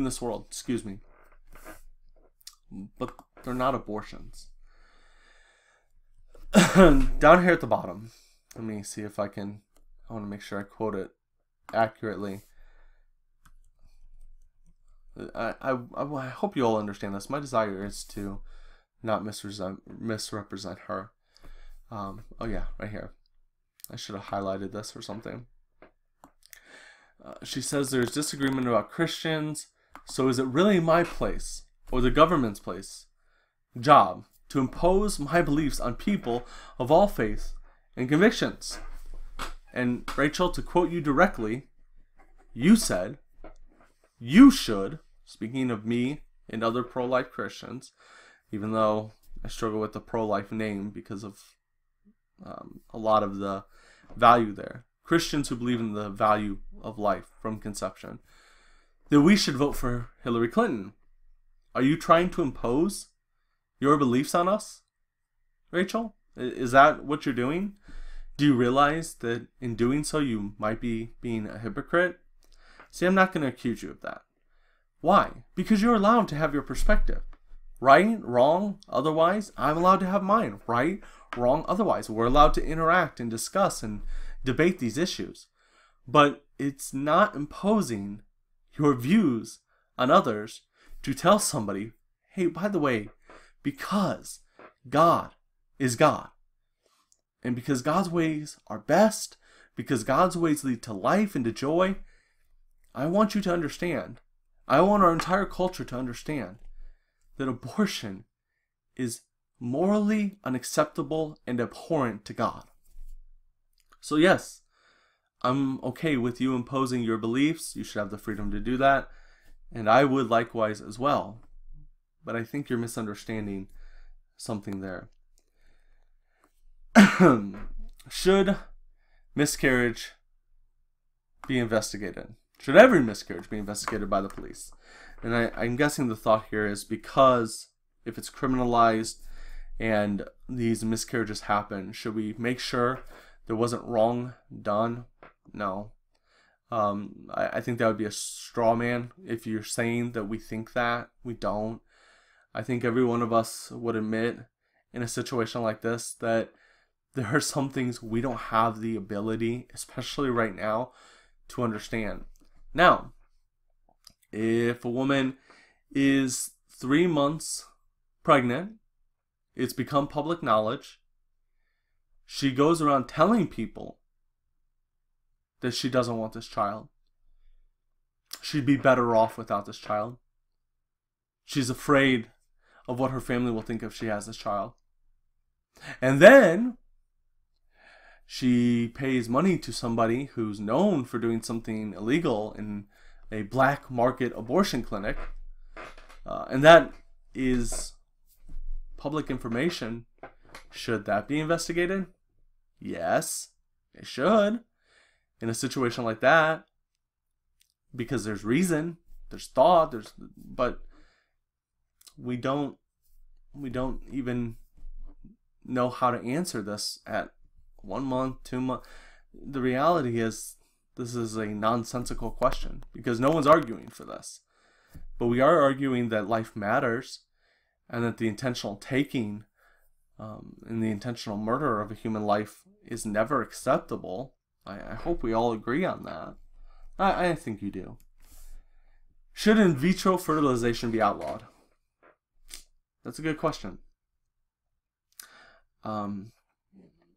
But they're not abortions. Down here at the bottom, let me see if I want to make sure I quote it accurately. I hope you all understand this. My desire is to not misrepresent her. Oh yeah, right here. I should have highlighted this or something. She says there's disagreement about Christians, so is it really my place, or the government's job, to impose my beliefs on people of all faiths and convictions? And Rachel, to quote you directly, you said, you should, speaking of me and other pro-life Christians, even though I struggle with the pro-life name because of a lot of the value there. Christians who believe in the value of life from conception, that we should vote for Hillary Clinton. Are you trying to impose your beliefs on us, Rachel? Is that what you're doing? Do you realize that in doing so you might be being a hypocrite? See, I'm not going to accuse you of that. Why? Because you're allowed to have your perspective. Right, wrong, otherwise. I'm allowed to have mine. Right, wrong, otherwise. We're allowed to interact and discuss and debate these issues. But it's not imposing your views on others to tell somebody, hey, by the way, because God is God, and because God's ways are best, because God's ways lead to life and to joy, I want you to understand, I want our entire culture to understand that abortion is morally unacceptable and abhorrent to God. So yes, I'm okay with you imposing your beliefs. You should have the freedom to do that. And I would likewise as well. But I think you're misunderstanding something there. Should miscarriage be investigated? Should every miscarriage be investigated by the police? And I'm guessing the thought here is because if it's criminalized and these miscarriages happen, should we make sure there wasn't wrong done? No. I think that would be a straw man if you're saying that we think that. We don't. I think every one of us would admit in a situation like this that there are some things we don't have the ability, especially right now, to understand. Now, if a woman is 3 months pregnant, it's become public knowledge, she goes around telling people that she doesn't want this child. She'd be better off without this child. She's afraid of what her family will think if she has this child. And then she pays money to somebody who's known for doing something illegal in a black market abortion clinic. And that is public information. Should that be investigated? Yes, it should. In a situation like that, because there's reason, there's thought, but we don't even know how to answer this at 1 month, 2 months. The reality is this is a nonsensical question because no one's arguing for this. But we are arguing that life matters and that the intentional taking and the intentional murder of a human life is never acceptable. I hope we all agree on that. I think you do. Should in vitro fertilization be outlawed? That's a good question.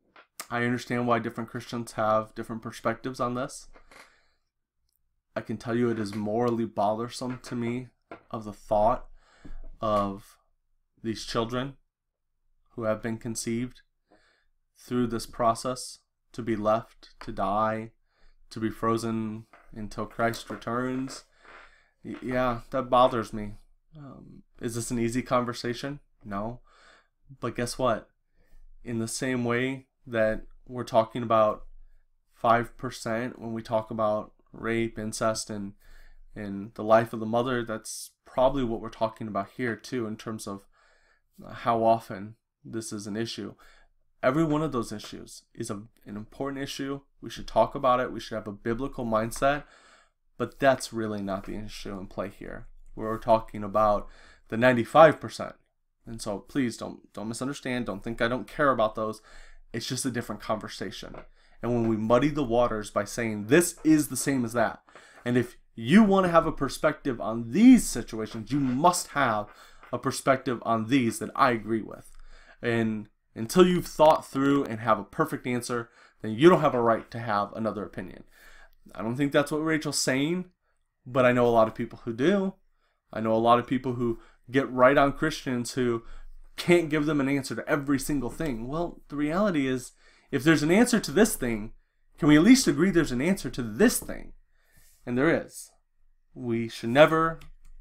I understand why different Christians have different perspectives on this. I can tell you it is morally bothersome to me of the thought of these children who have been conceived through this process to be left to die, to be frozen until Christ returns. Yeah, that bothers me. Is this an easy conversation? No. But guess what? In the same way that we're talking about 5% when we talk about rape, incest, and the life of the mother, that's probably what we're talking about here too, in terms of how often this is an issue. Every one of those issues is an important issue. We should talk about it. We should have a biblical mindset. But that's really not the issue in play here. We're talking about the 95%. And so please don't misunderstand. Don't think I don't care about those. It's just a different conversation. And when we muddy the waters by saying this is the same as that, and if you want to have a perspective on these situations, you must have a perspective on these that I agree with. And until you've thought through and have a perfect answer, then you don't have a right to have another opinion. I don't think that's what Rachel's saying, but I know a lot of people who do. I know a lot of people who get right on Christians who can't give them an answer to every single thing. Well, the reality is, if there's an answer to this thing, can we at least agree there's an answer to this thing? And there is. We should never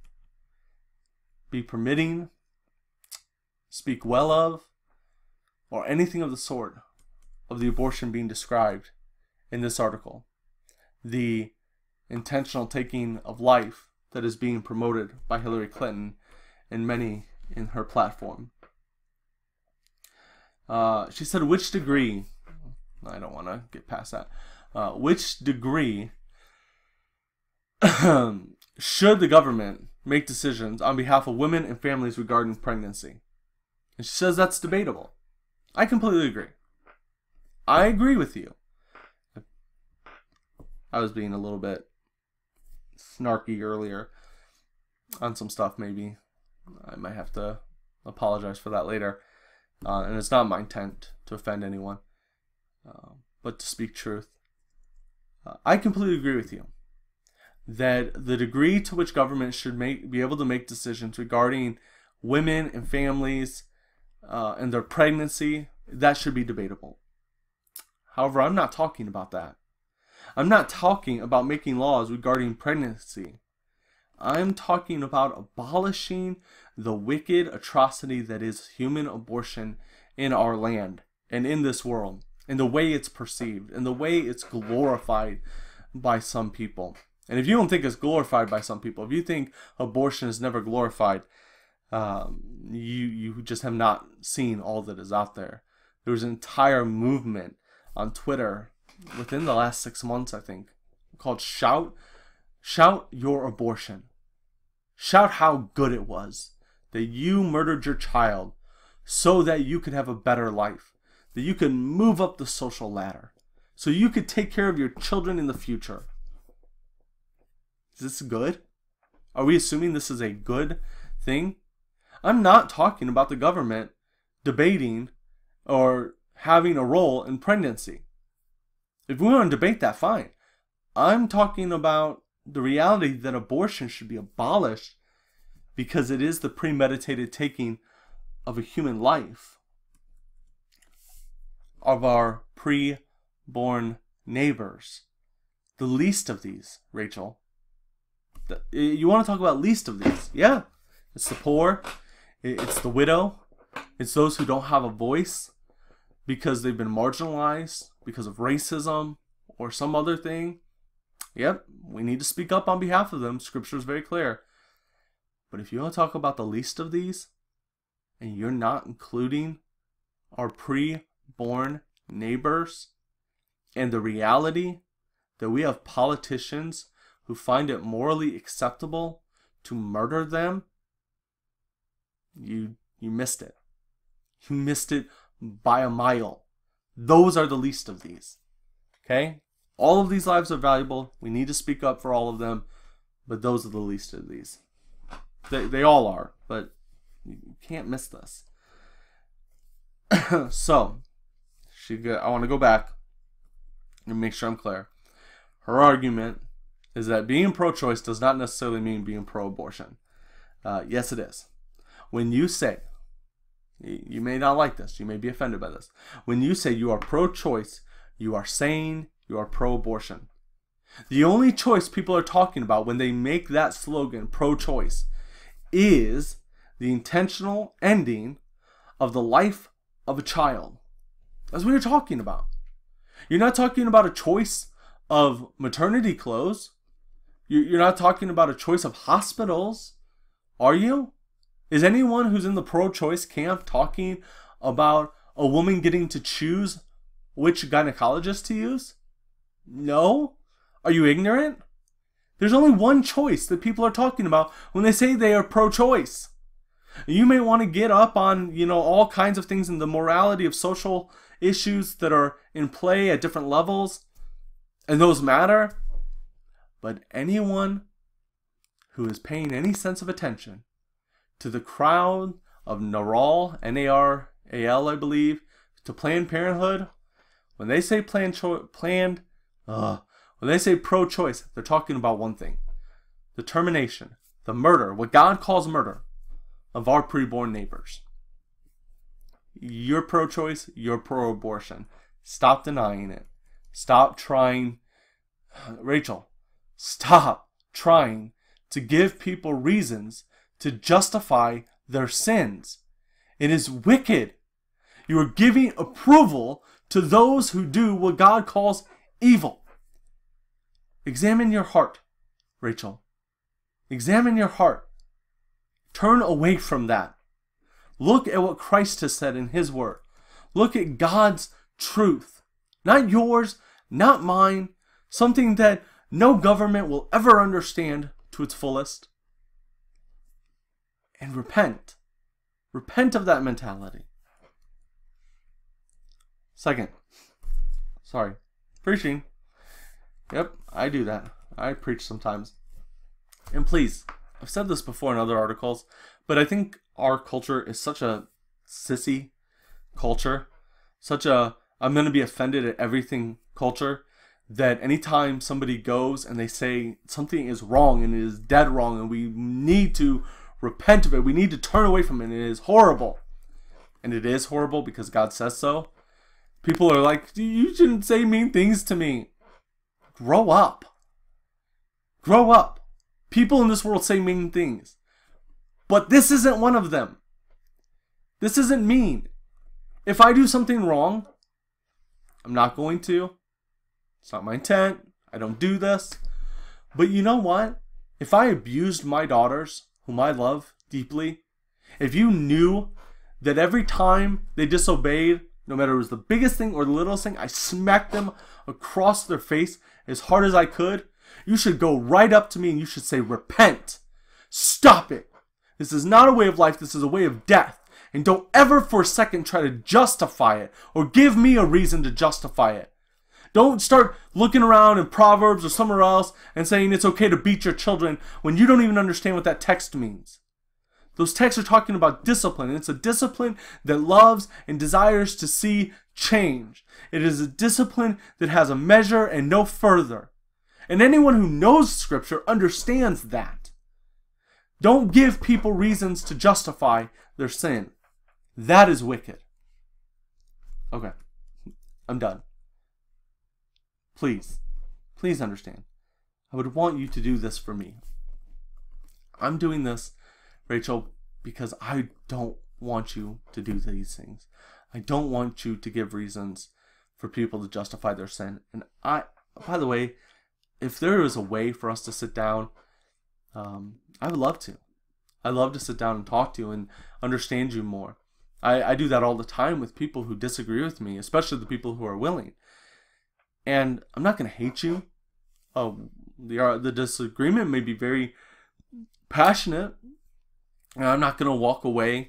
be permitting, speak well of, or anything of the sort of the abortion being described in this article. The intentional taking of life that is being promoted by Hillary Clinton and many in her platform. She said, which degree, I don't want to get past that, which degree should the government make decisions on behalf of women and families regarding pregnancy? And she says that's debatable. I completely agree. I agree with you. I was being a little bit snarky earlier on some stuff, maybe. I might have to apologize for that later. And it's not my intent to offend anyone, but to speak truth. I completely agree with you that the degree to which government should be able to make decisions regarding women and families and their pregnancy, that should be debatable. However, I'm not talking about that. I'm not talking about making laws regarding pregnancy. I'm talking about abolishing the wicked atrocity that is human abortion in our land and in this world, and the way it's perceived, and the way it's glorified by some people. And if you don't think it's glorified by some people, if you think abortion is never glorified, you just have not seen all that is out there. There was an entire movement on Twitter within the last 6 months, I think, called Shout Your Abortion. Shout how good it was that you murdered your child so that you could have a better life, that you could move up the social ladder, so you could take care of your children in the future. Is this good? Are we assuming this is a good thing? I'm not talking about the government debating or having a role in pregnancy. If we want to debate that, fine. I'm talking about the reality that abortion should be abolished because it is the premeditated taking of a human life, of our pre-born neighbors. The least of these, Rachel. You want to talk about least of these? Yeah. It's the poor. It's the widow. It's those who don't have a voice because they've been marginalized because of racism or some other thing. Yep, we need to speak up on behalf of them. Scripture is very clear. But if you want to talk about the least of these, and you're not including our pre-born neighbors, and the reality that we have politicians who find it morally acceptable to murder them, you missed it. You missed it by a mile. Those are the least of these. Okay? All of these lives are valuable. We need to speak up for all of them. But those are the least of these. They all are. But you can't miss this. So, I want to go back and make sure I'm clear. Her argument is that being pro-choice does not necessarily mean being pro-abortion. Yes, it is. When you say, you may not like this, you may be offended by this. When you say you are pro-choice, you are saying you are pro-abortion. The only choice people are talking about when they make that slogan, pro-choice, is the intentional ending of the life of a child. That's what you're talking about. You're not talking about a choice of maternity clothes. You're not talking about a choice of hospitals, are you? Is anyone who's in the pro-choice camp talking about a woman getting to choose which gynecologist to use? No? Are you ignorant? There's only one choice that people are talking about when they say they are pro-choice. You may want to get up on, all kinds of things in the morality of social issues that are in play at different levels, and those matter. But anyone who is paying any sense of attention to the crowd of NARAL, N-A-R-A-L, I believe, to Planned Parenthood, when they say when they say pro-choice, they're talking about one thing: the termination, the murder, what God calls murder, of our preborn neighbors. You're pro-choice, you're pro-abortion. Stop denying it. Stop trying, Rachel, stop trying to give people reasons to justify their sins. It is wicked. You are giving approval to those who do what God calls evil. Examine your heart, Rachel. Examine your heart. Turn away from that. Look at what Christ has said in His Word. Look at God's truth. Not yours, not mine. Something that no government will ever understand to its fullest. And repent. Repent of that mentality. Second. Preaching. Yep, I do that. I preach sometimes. And please, I've said this before in other articles, but I think our culture is such a sissy culture, such a I'm going to be offended at everything culture, that anytime somebody goes and they say something is wrong and it is dead wrong and we need to repent of it, we need to turn away from it, and it is horrible. And it is horrible because God says so. People are like, you shouldn't say mean things to me. Grow up. Grow up. People in this world say mean things. But this isn't one of them. This isn't mean. If I do something wrong, I'm not going to. It's not my intent. I don't do this. But you know what? If I abused my daughters, whom I love deeply, if you knew that every time they disobeyed, no matter it was the biggest thing or the littlest thing, I smacked them across their face as hard as I could, you should go right up to me and you should say, repent. Stop it. This is not a way of life. This is a way of death. And don't ever for a second try to justify it or give me a reason to justify it. Don't start looking around in Proverbs or somewhere else and saying it's okay to beat your children when you don't even understand what that text means. Those texts are talking about discipline, and it's a discipline that loves and desires to see change. It is a discipline that has a measure and no further. And anyone who knows Scripture understands that. Don't give people reasons to justify their sin. That is wicked. Okay, I'm done. Please understand. I would want you to do this for me. I'm doing this, Rachel, because I don't want you to do these things. I don't want you to give reasons for people to justify their sin. And by the way, if there is a way for us to sit down, I would love to. I'd love to sit down and talk to you and understand you more. I do that all the time with people who disagree with me, especially the people who are willing. And I'm not going to hate you. The disagreement may be very passionate. And I'm not going to walk away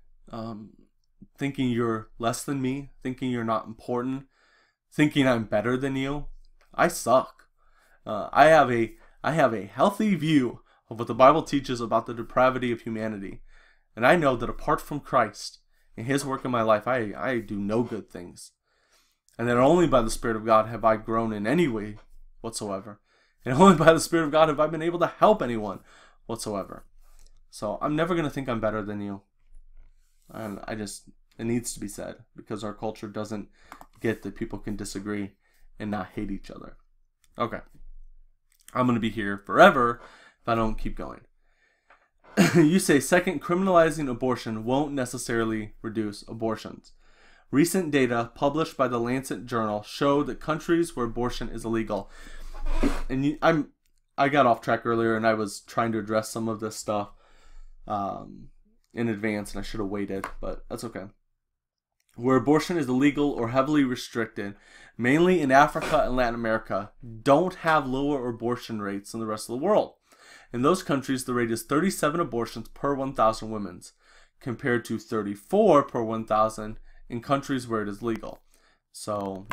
thinking you're less than me, thinking you're not important, thinking I'm better than you. I suck. I have a healthy view of what the Bible teaches about the depravity of humanity. And I know that apart from Christ and His work in my life, I do no good things. And that only by the Spirit of God have I grown in any way whatsoever. And only by the Spirit of God have I been able to help anyone whatsoever. So I'm never going to think I'm better than you. And it needs to be said, because our culture doesn't get that people can disagree and not hate each other. Okay. I'm going to be here forever if I don't keep going. You say, second, criminalizing abortion won't necessarily reduce abortions. Recent data published by the Lancet Journal show that countries where abortion is illegal. And I got off track earlier, and I was trying to address some of this stuff in advance, and I should have waited, but that's okay. Where abortion is illegal or heavily restricted, mainly in Africa and Latin America, don't have lower abortion rates than the rest of the world. In those countries, the rate is 37 abortions per 1,000 women, compared to 34 per 1,000 in countries where it is legal. So,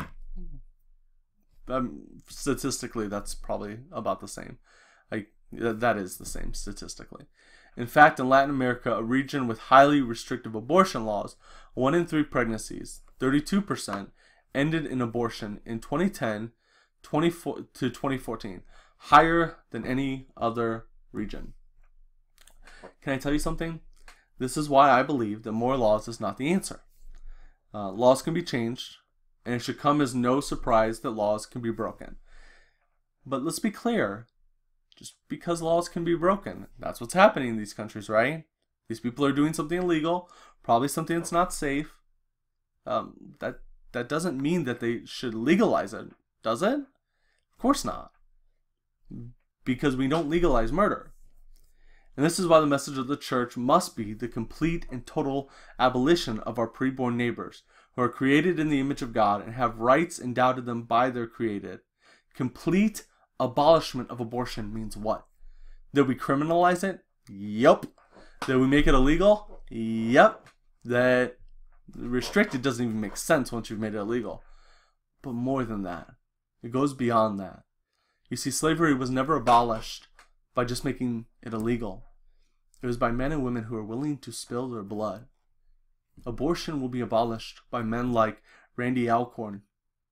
statistically, that's probably about the same. That is the same statistically. In fact, in Latin America, a region with highly restrictive abortion laws, 1 in 3 pregnancies, 32%, ended in abortion in 2010 to 2014, higher than any other region. Can I tell you something? This is why I believe that more laws is not the answer. Laws can be changed, and it should come as no surprise that laws can be broken. But let's be clear. Just because laws can be broken, that's what's happening in these countries, right? These people are doing something illegal, probably something that's not safe. That doesn't mean that they should legalize it, does it? Of course not. Because we don't legalize murder. And this is why the message of the church must be the complete and total abolition of our preborn neighbors, who are created in the image of God and have rights endowed to them by their created. Complete abolishment of abortion means what? That we criminalize it? Yup. That we make it illegal? Yep. That restricted doesn't even make sense once you've made it illegal. But more than that, it goes beyond that. You see, slavery was never abolished by just making it illegal. It was by men and women who are willing to spill their blood. Abortion will be abolished by men like Randy Acorn.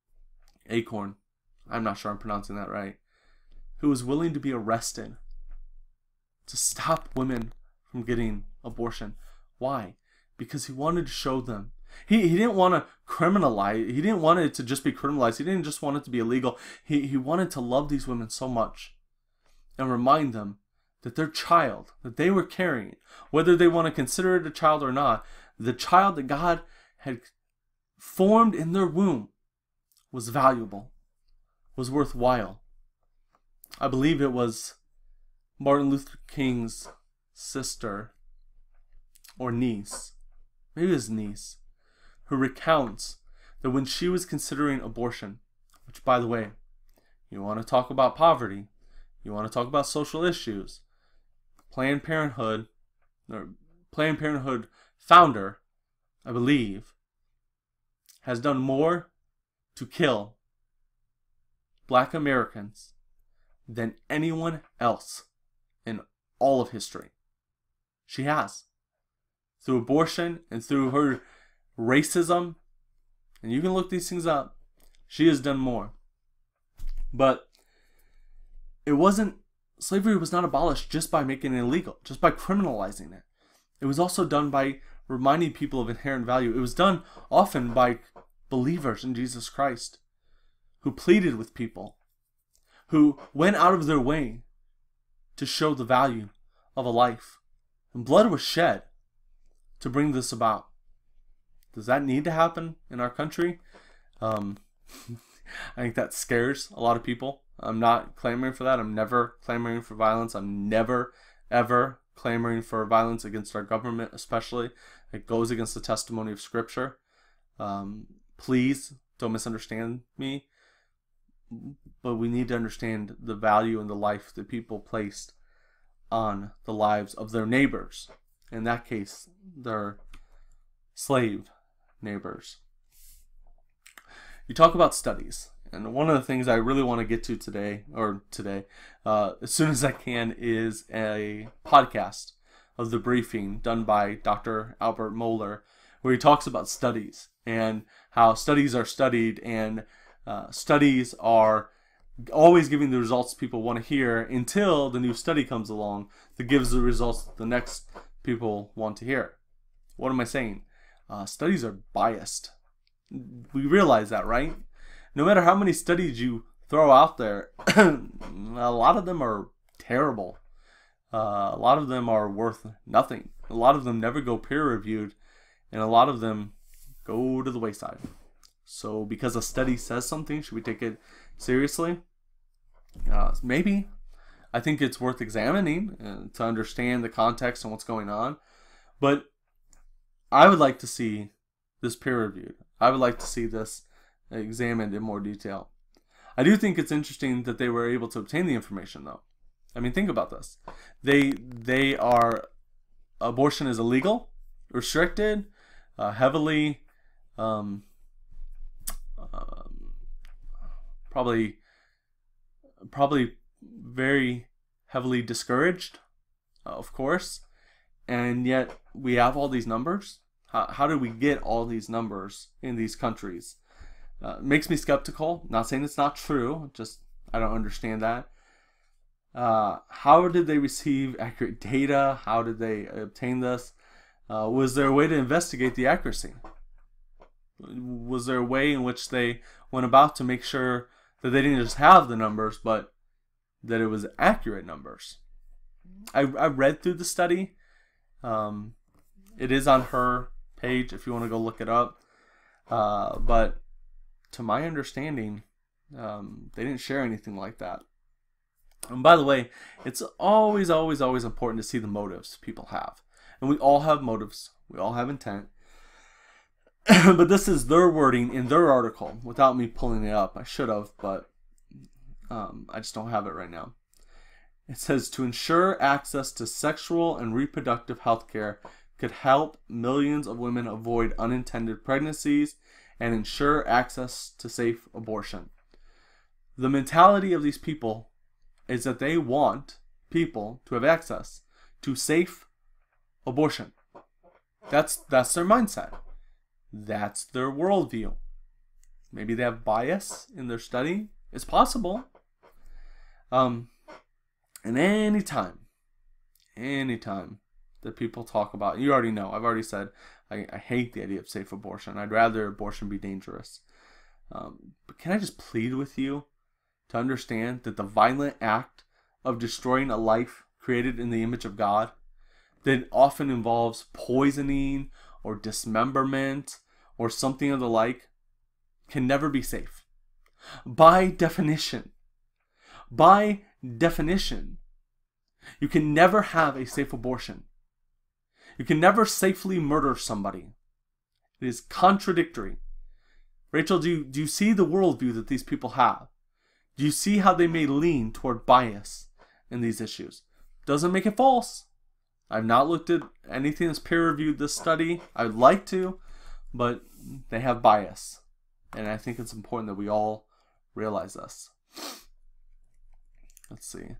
I'm not sure I'm pronouncing that right. Who was willing to be arrested to stop women from getting abortion. Why? Because he wanted to show them. He didn't want to criminalize. He didn't want it to just be criminalized. He didn't just want it to be illegal. He wanted to love these women so much and remind them that their child that they were carrying, whether they want to consider it a child or not, the child that God had formed in their womb was valuable, was worthwhile. I believe it was Martin Luther King's sister or niece, maybe his niece, who recounts that when she was considering abortion, which, by the way, you want to talk about poverty, you want to talk about social issues, Planned Parenthood founder, I believe, has done more to kill Black Americans than anyone else in all of history. She has. Through abortion and through her racism, and you can look these things up, she has done more. But slavery was not abolished just by making it illegal, just by criminalizing it. It was also done by reminding people of inherent value. It was done often by believers in Jesus Christ who pleaded with people, who went out of their way to show the value of a life. And blood was shed to bring this about. Does that need to happen in our country? I think that scares a lot of people. I'm not clamoring for that. I'm never clamoring for violence. I'm never, ever clamoring for violence against our government, especially. It goes against the testimony of Scripture. Please don't misunderstand me. But we need to understand the value and the life that people placed on the lives of their neighbors. In that case, their slave neighbors. You talk about studies. And one of the things I really want to get to today, as soon as I can, is a podcast of The Briefing done by Dr. Albert Mohler, where he talks about studies and how studies are studied, and studies are always giving the results people want to hear until the new study comes along that gives the results the next people want to hear. What am I saying? Studies are biased. We realize that, right? No matter how many studies you throw out there, a lot of them are terrible. A lot of them are worth nothing. A lot of them never go peer reviewed, and a lot of them go to the wayside. So because a study says something, should we take it seriously? Maybe. I think it's worth examining to understand the context and what's going on. But I would like to see this peer reviewed. I would like to see this examined in more detail. I do think it's interesting that they were able to obtain the information, though. I mean, think about this. Abortion is illegal, restricted, heavily, probably very heavily discouraged, of course. And yet we have all these numbers. How do we get all these numbers in these countries? Makes me skeptical. Not saying it's not true, just I don't understand that. How did they receive accurate data? How did they obtain this? Was there a way to investigate the accuracy? Was there a way in which they went about to make sure that they didn't just have the numbers, but that it was accurate numbers? I read through the study. It is on her page if you want to go look it up. But to my understanding, they didn't share anything like that. And by the way, it's always important to see the motives people have. And we all have motives. We all have intent. But this is their wording in their article without me pulling it up. I should have, but I just don't have it right now. It says, to ensure access to sexual and reproductive health care could help millions of women avoid unintended pregnancies and ensure access to safe abortion. The mentality of these people is that they want people to have access to safe abortion. That's their mindset. That's their worldview. Maybe they have bias in their study. It's possible. And anytime that people talk about, you already know, I've already said, I hate the idea of safe abortion. I'd rather abortion be dangerous. But can I just plead with you to understand that the violent act of destroying a life created in the image of God, that often involves poisoning or dismemberment or something of the like, can never be safe. By definition, you can never have a safe abortion. You can never safely murder somebody. It is contradictory. Rachel, do you see the worldview that these people have? Do you see how they may lean toward bias in these issues? Doesn't make it false. I've not looked at anything that's peer-reviewed this study. I'd like to, but they have bias. And I think it's important that we all realize this. Let's see.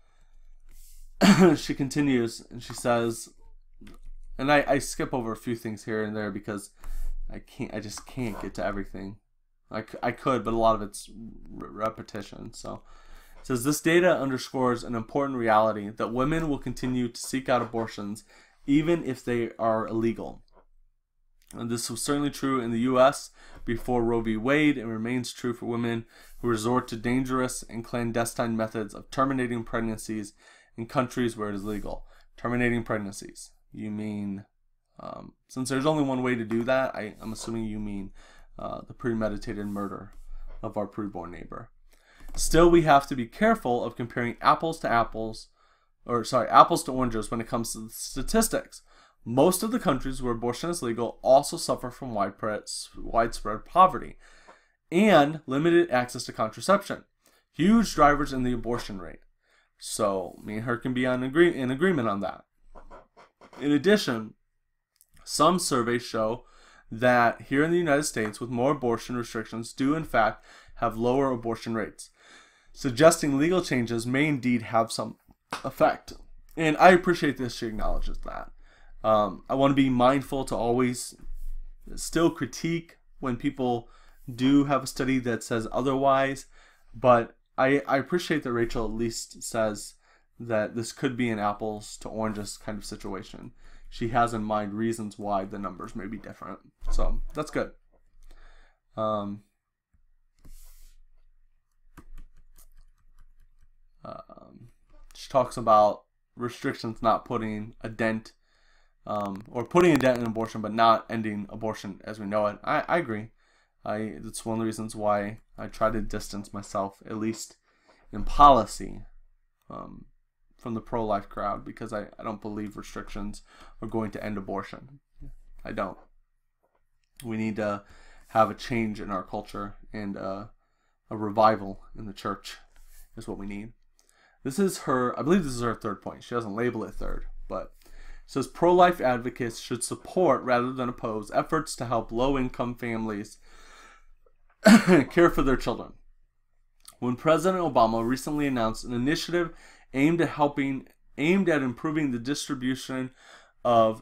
She continues and she says, and I skip over a few things here and there because I just can't get to everything. I could, but a lot of it's repetition. So it says, this data underscores an important reality that women will continue to seek out abortions even if they are illegal. And this was certainly true in the U.S. before Roe v. Wade, and remains true for women who resort to dangerous and clandestine methods of terminating pregnancies in countries where it is legal. Terminating pregnancies. You mean, since there's only one way to do that, I'm assuming you mean the premeditated murder of our preborn neighbor. Still, we have to be careful of comparing apples to oranges when it comes to the statistics. Most of the countries where abortion is legal also suffer from widespread poverty and limited access to contraception. Huge drivers in the abortion rate. So me and her can be in agreement on that. In addition, some surveys show that here in the United States, with more abortion restrictions, do in fact have lower abortion rates, suggesting legal changes may indeed have some effect. And I appreciate this. She acknowledges that. I want to be mindful to always still critique when people do have a study that says otherwise, but I appreciate that Rachel at least says that this could be an apples to oranges kind of situation. She has in mind reasons why the numbers may be different. So that's good. She talks about restrictions not putting a dent, or putting a dent in abortion, but not ending abortion as we know it. I agree. It's one of the reasons why I try to distance myself, at least in policy, from the pro-life crowd, because I don't believe restrictions are going to end abortion. I don't. We need to have a change in our culture, and a revival in the church is what we need. This is her, I believe this is her third point. She doesn't label it third, but it says pro-life advocates should support rather than oppose efforts to help low-income families care for their children. When President Obama recently announced an initiative aimed at improving the distribution of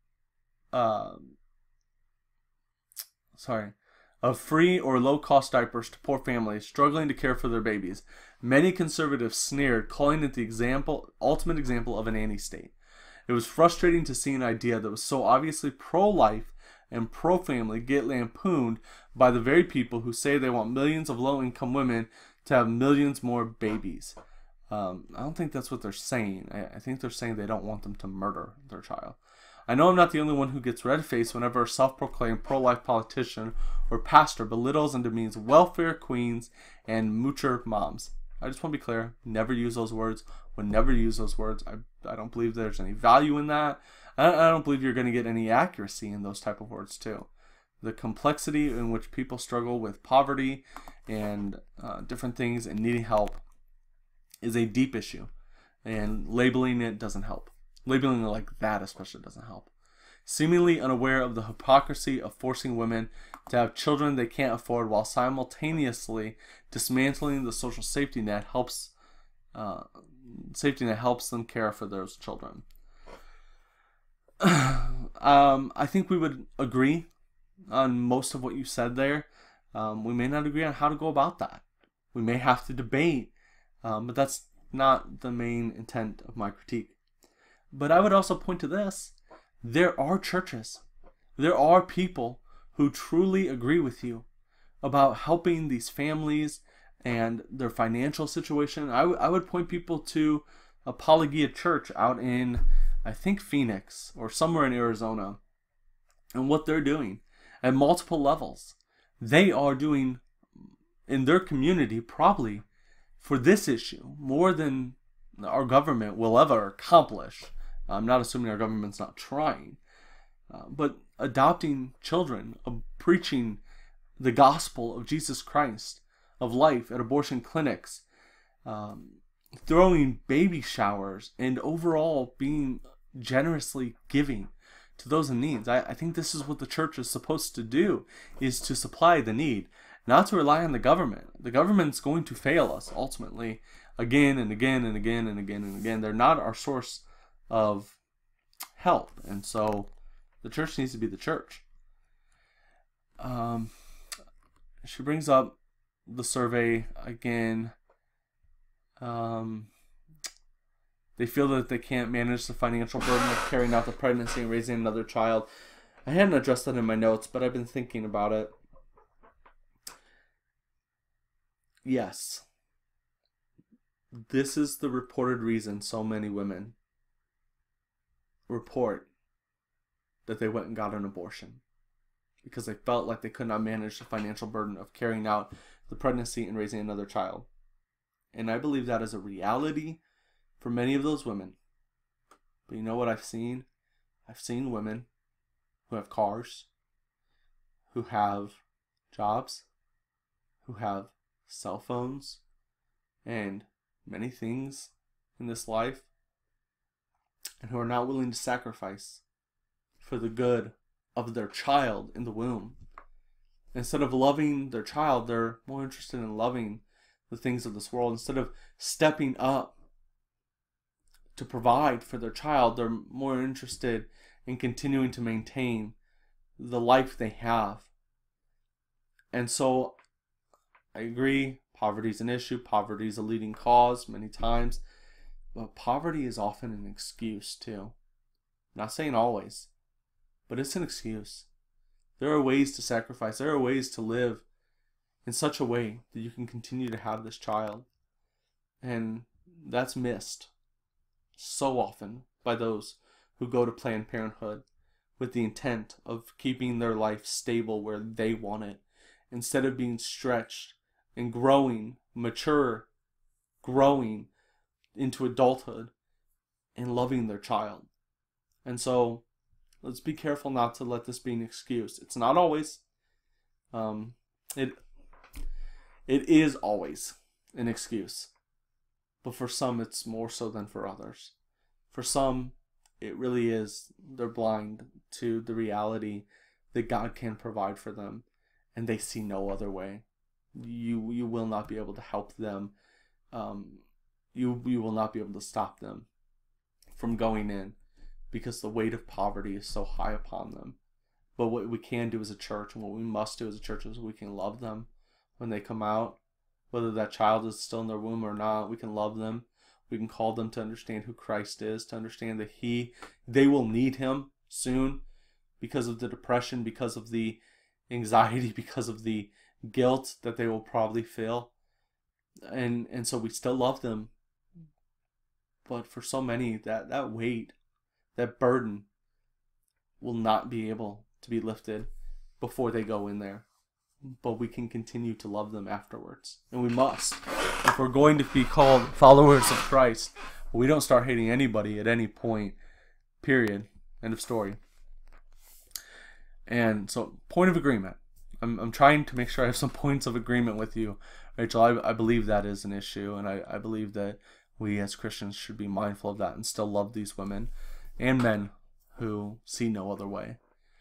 free or low-cost diapers to poor families struggling to care for their babies, many conservatives sneered, calling it the ultimate example of an anti-state. It was frustrating to see an idea that was so obviously pro-life and pro-family get lampooned by the very people who say they want millions of low-income women to have millions more babies. I don't think that's what they're saying. I think they're saying they don't want them to murder their child. I know I'm not the only one who gets red-faced whenever a self-proclaimed pro-life politician or pastor belittles and demeans welfare queens and moocher moms. I just want to be clear, never use those words. Would never use those words. I don't believe there's any value in that. I don't believe you're going to get any accuracy in those type of words too. The complexity in which people struggle with poverty and different things and needing help is a deep issue, and labeling it doesn't help. Labeling it like that especially doesn't help. Seemingly unaware of the hypocrisy of forcing women to have children they can't afford while simultaneously dismantling the social safety net helps them care for those children. I think we would agree on most of what you said there. We may not agree on how to go about that. We may have to debate, but that's not the main intent of my critique. But I would also point to this. There are churches. There are people who truly agree with you about helping these families and their financial situation. I would point people to Apologia Church out in, I think, Phoenix or somewhere in Arizona, and what they're doing at multiple levels. They are doing in their community probably for this issue more than our government will ever accomplish. I'm not assuming our government's not trying, but adopting children, preaching the gospel of Jesus Christ, of life at abortion clinics, throwing baby showers, and overall being generously giving to those in need. I think this is what the church is supposed to do, is to supply the need, not to rely on the government. The government's going to fail us ultimately again and again and again and again and again. They're not our source of help, and so the church needs to be the church. She brings up the survey again. They feel that they can't manage the financial burden of carrying out the pregnancy and raising another child. I hadn't addressed that in my notes, but I've been thinking about it. Yes, this is the reported reason so many women report that they went and got an abortion, because they felt like they could not manage the financial burden of carrying out the pregnancy and raising another child. And I believe that is a reality for many of those women. But you know what I've seen? I've seen women who have cars, who have jobs, who have cell phones, and many things in this life, and who are not willing to sacrifice for the good of their child in the womb. Instead of loving their child, they're more interested in loving the things of this world. Instead of stepping up to provide for their child, they're more interested in continuing to maintain the life they have. And so I agree, poverty is an issue. Poverty is a leading cause many times. But poverty is often an excuse too. I'm not saying always, but it's an excuse. There are ways to sacrifice. There are ways to live in such a way that you can continue to have this child. And that's missed so often by those who go to Planned Parenthood with the intent of keeping their life stable where they want it, instead of being stretched and growing, mature, growing into adulthood and loving their child. And so let's be careful not to let this be an excuse. It's not always. It is always an excuse. But for some, it's more so than for others. For some, it really is. They're blind to the reality that God can provide for them, and they see no other way. You will not be able to help them. You will not be able to stop them from going in, because the weight of poverty is so high upon them. But what we can do as a church, and what we must do as a church, is we can love them when they come out. Whether that child is still in their womb or not, we can love them. We can call them to understand who Christ is, to understand that they will need Him soon because of the depression, because of the anxiety, because of the guilt that they will probably feel. And so we still love them. But for so many, that weight, that burden will not be able to be lifted before they go in there. But we can continue to love them afterwards. And we must. If we're going to be called followers of Christ, we don't start hating anybody at any point. Period. End of story. And so, point of agreement. I'm trying to make sure I have some points of agreement with you, Rachel. I believe that is an issue, and I believe that we as Christians should be mindful of that and still love these women and men who see no other way.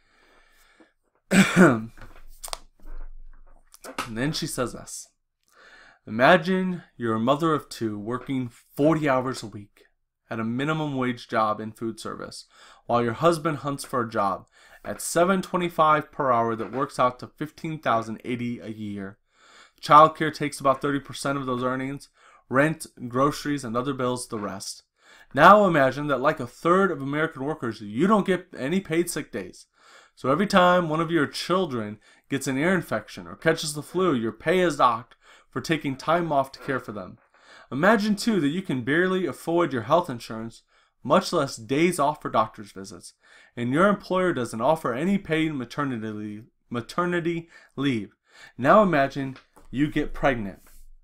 And then she says this. Imagine you're a mother of two working 40 hours a week at a minimum wage job in food service, while your husband hunts for a job at $7.25 per hour that works out to $15,080 a year. Childcare takes about 30% of those earnings, rent, groceries, and other bills the rest. Now imagine that, like a third of American workers, you don't get any paid sick days. So every time one of your children gets an ear infection or catches the flu, your pay is docked for taking time off to care for them. Imagine, too, that you can barely afford your health insurance, much less days off for doctor's visits, and your employer doesn't offer any paid maternity leave. Now imagine you get pregnant,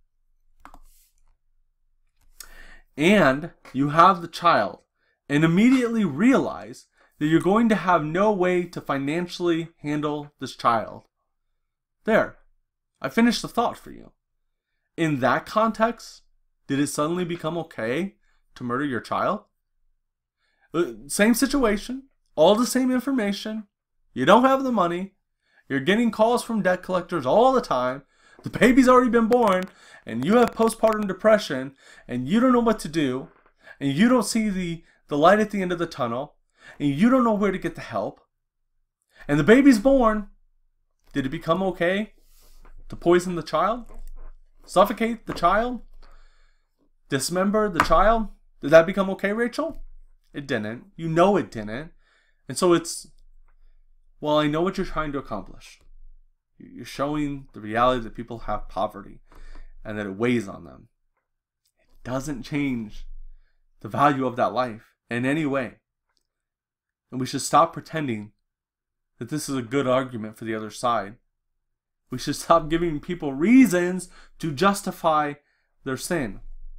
and you have the child, and immediately realize that you're going to have no way to financially handle this child. There. I finished the thought for you. In that context, did it suddenly become okay to murder your child? Same situation, all the same information. You don't have the money. You're getting calls from debt collectors all the time. The baby's already been born, and you have postpartum depression, and you don't know what to do, and you don't see the light at the end of the tunnel, and you don't know where to get the help. And the baby's born. Did it become okay to poison the child? Suffocate the child? Dismember the child? Did that become okay, Rachel? It didn't. You know it didn't. And so well, I know what you're trying to accomplish. You're showing the reality that people have poverty and that it weighs on them. It doesn't change the value of that life in any way. And we should stop pretending that this is a good argument for the other side. We should stop giving people reasons to justify their sin.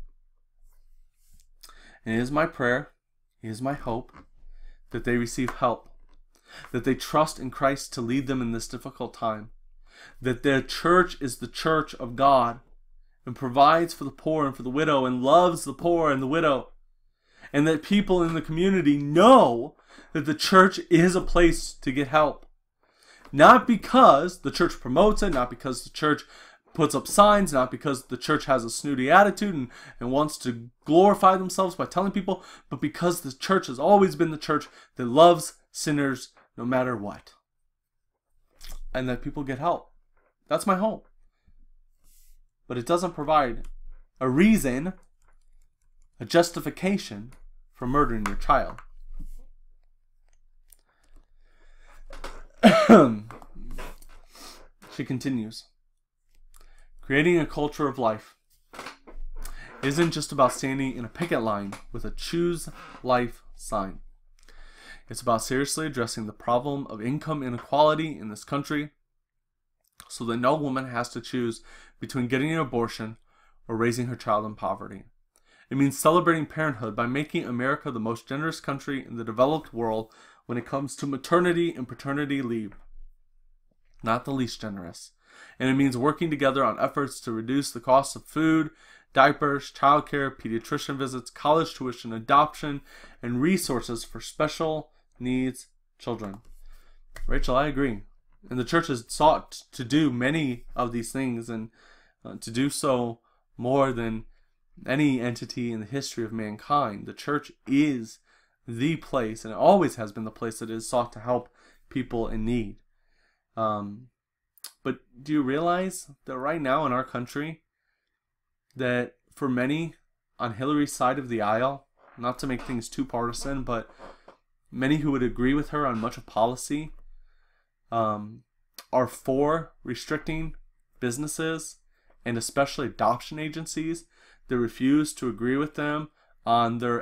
And it is my prayer, it is my hope that they receive help, that they trust in Christ to lead them in this difficult time, that their church is the church of God and provides for the poor and for the widow and loves the poor and the widow, and that people in the community know that the church is a place to get help. Not because the church promotes it, not because the church puts up signs, not because the church has a snooty attitude and wants to glorify themselves by telling people, but because the church has always been the church that loves sinners no matter what. and that people get help. That's my hope. But it doesn't provide a reason, a justification for murdering your child. She continues, creating a culture of life isn't just about standing in a picket line with a choose life sign. It's about seriously addressing the problem of income inequality in this country so that no woman has to choose between getting an abortion or raising her child in poverty. It means celebrating parenthood by making America the most generous country in the developed world when it comes to maternity and paternity leave, not the least generous. And it means working together on efforts to reduce the cost of food, diapers, childcare, pediatrician visits, college tuition, adoption, and resources for special needs children. Rachel, I agree. And the church has sought to do many of these things, and to do so more than any entity in the history of mankind. The church is the place, and it always has been the place that is sought to help people in need. But do you realize that right now in our country, that for many on Hillary's side of the aisle, not to make things too partisan, but many who would agree with her on much of policy, are for restricting businesses and especially adoption agencies that refuse to agree with them on their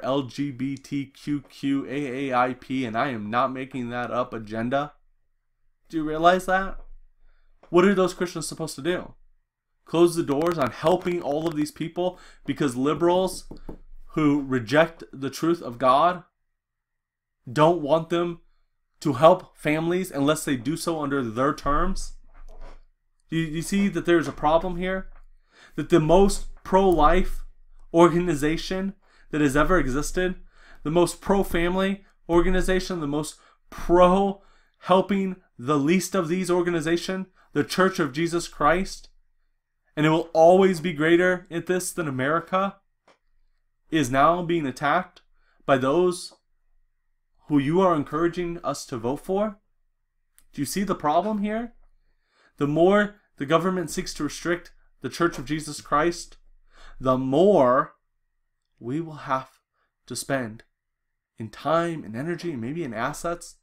LGBTQAAIP, and I am not making that up, agenda. Do you realize that? What are those Christians supposed to do? Close the doors on helping all of these people because liberals who reject the truth of God don't want them to help families unless they do so under their terms? You see that there's a problem here? That the most pro-life organization that has ever existed, the most pro-family organization, the most pro-helping the least of these organizations, the Church of Jesus Christ, and it will always be greater at this than America, is now being attacked by those who you are encouraging us to vote for? Do you see the problem here? The more the government seeks to restrict the Church of Jesus Christ, the more we will have to spend in time and energy and maybe in assets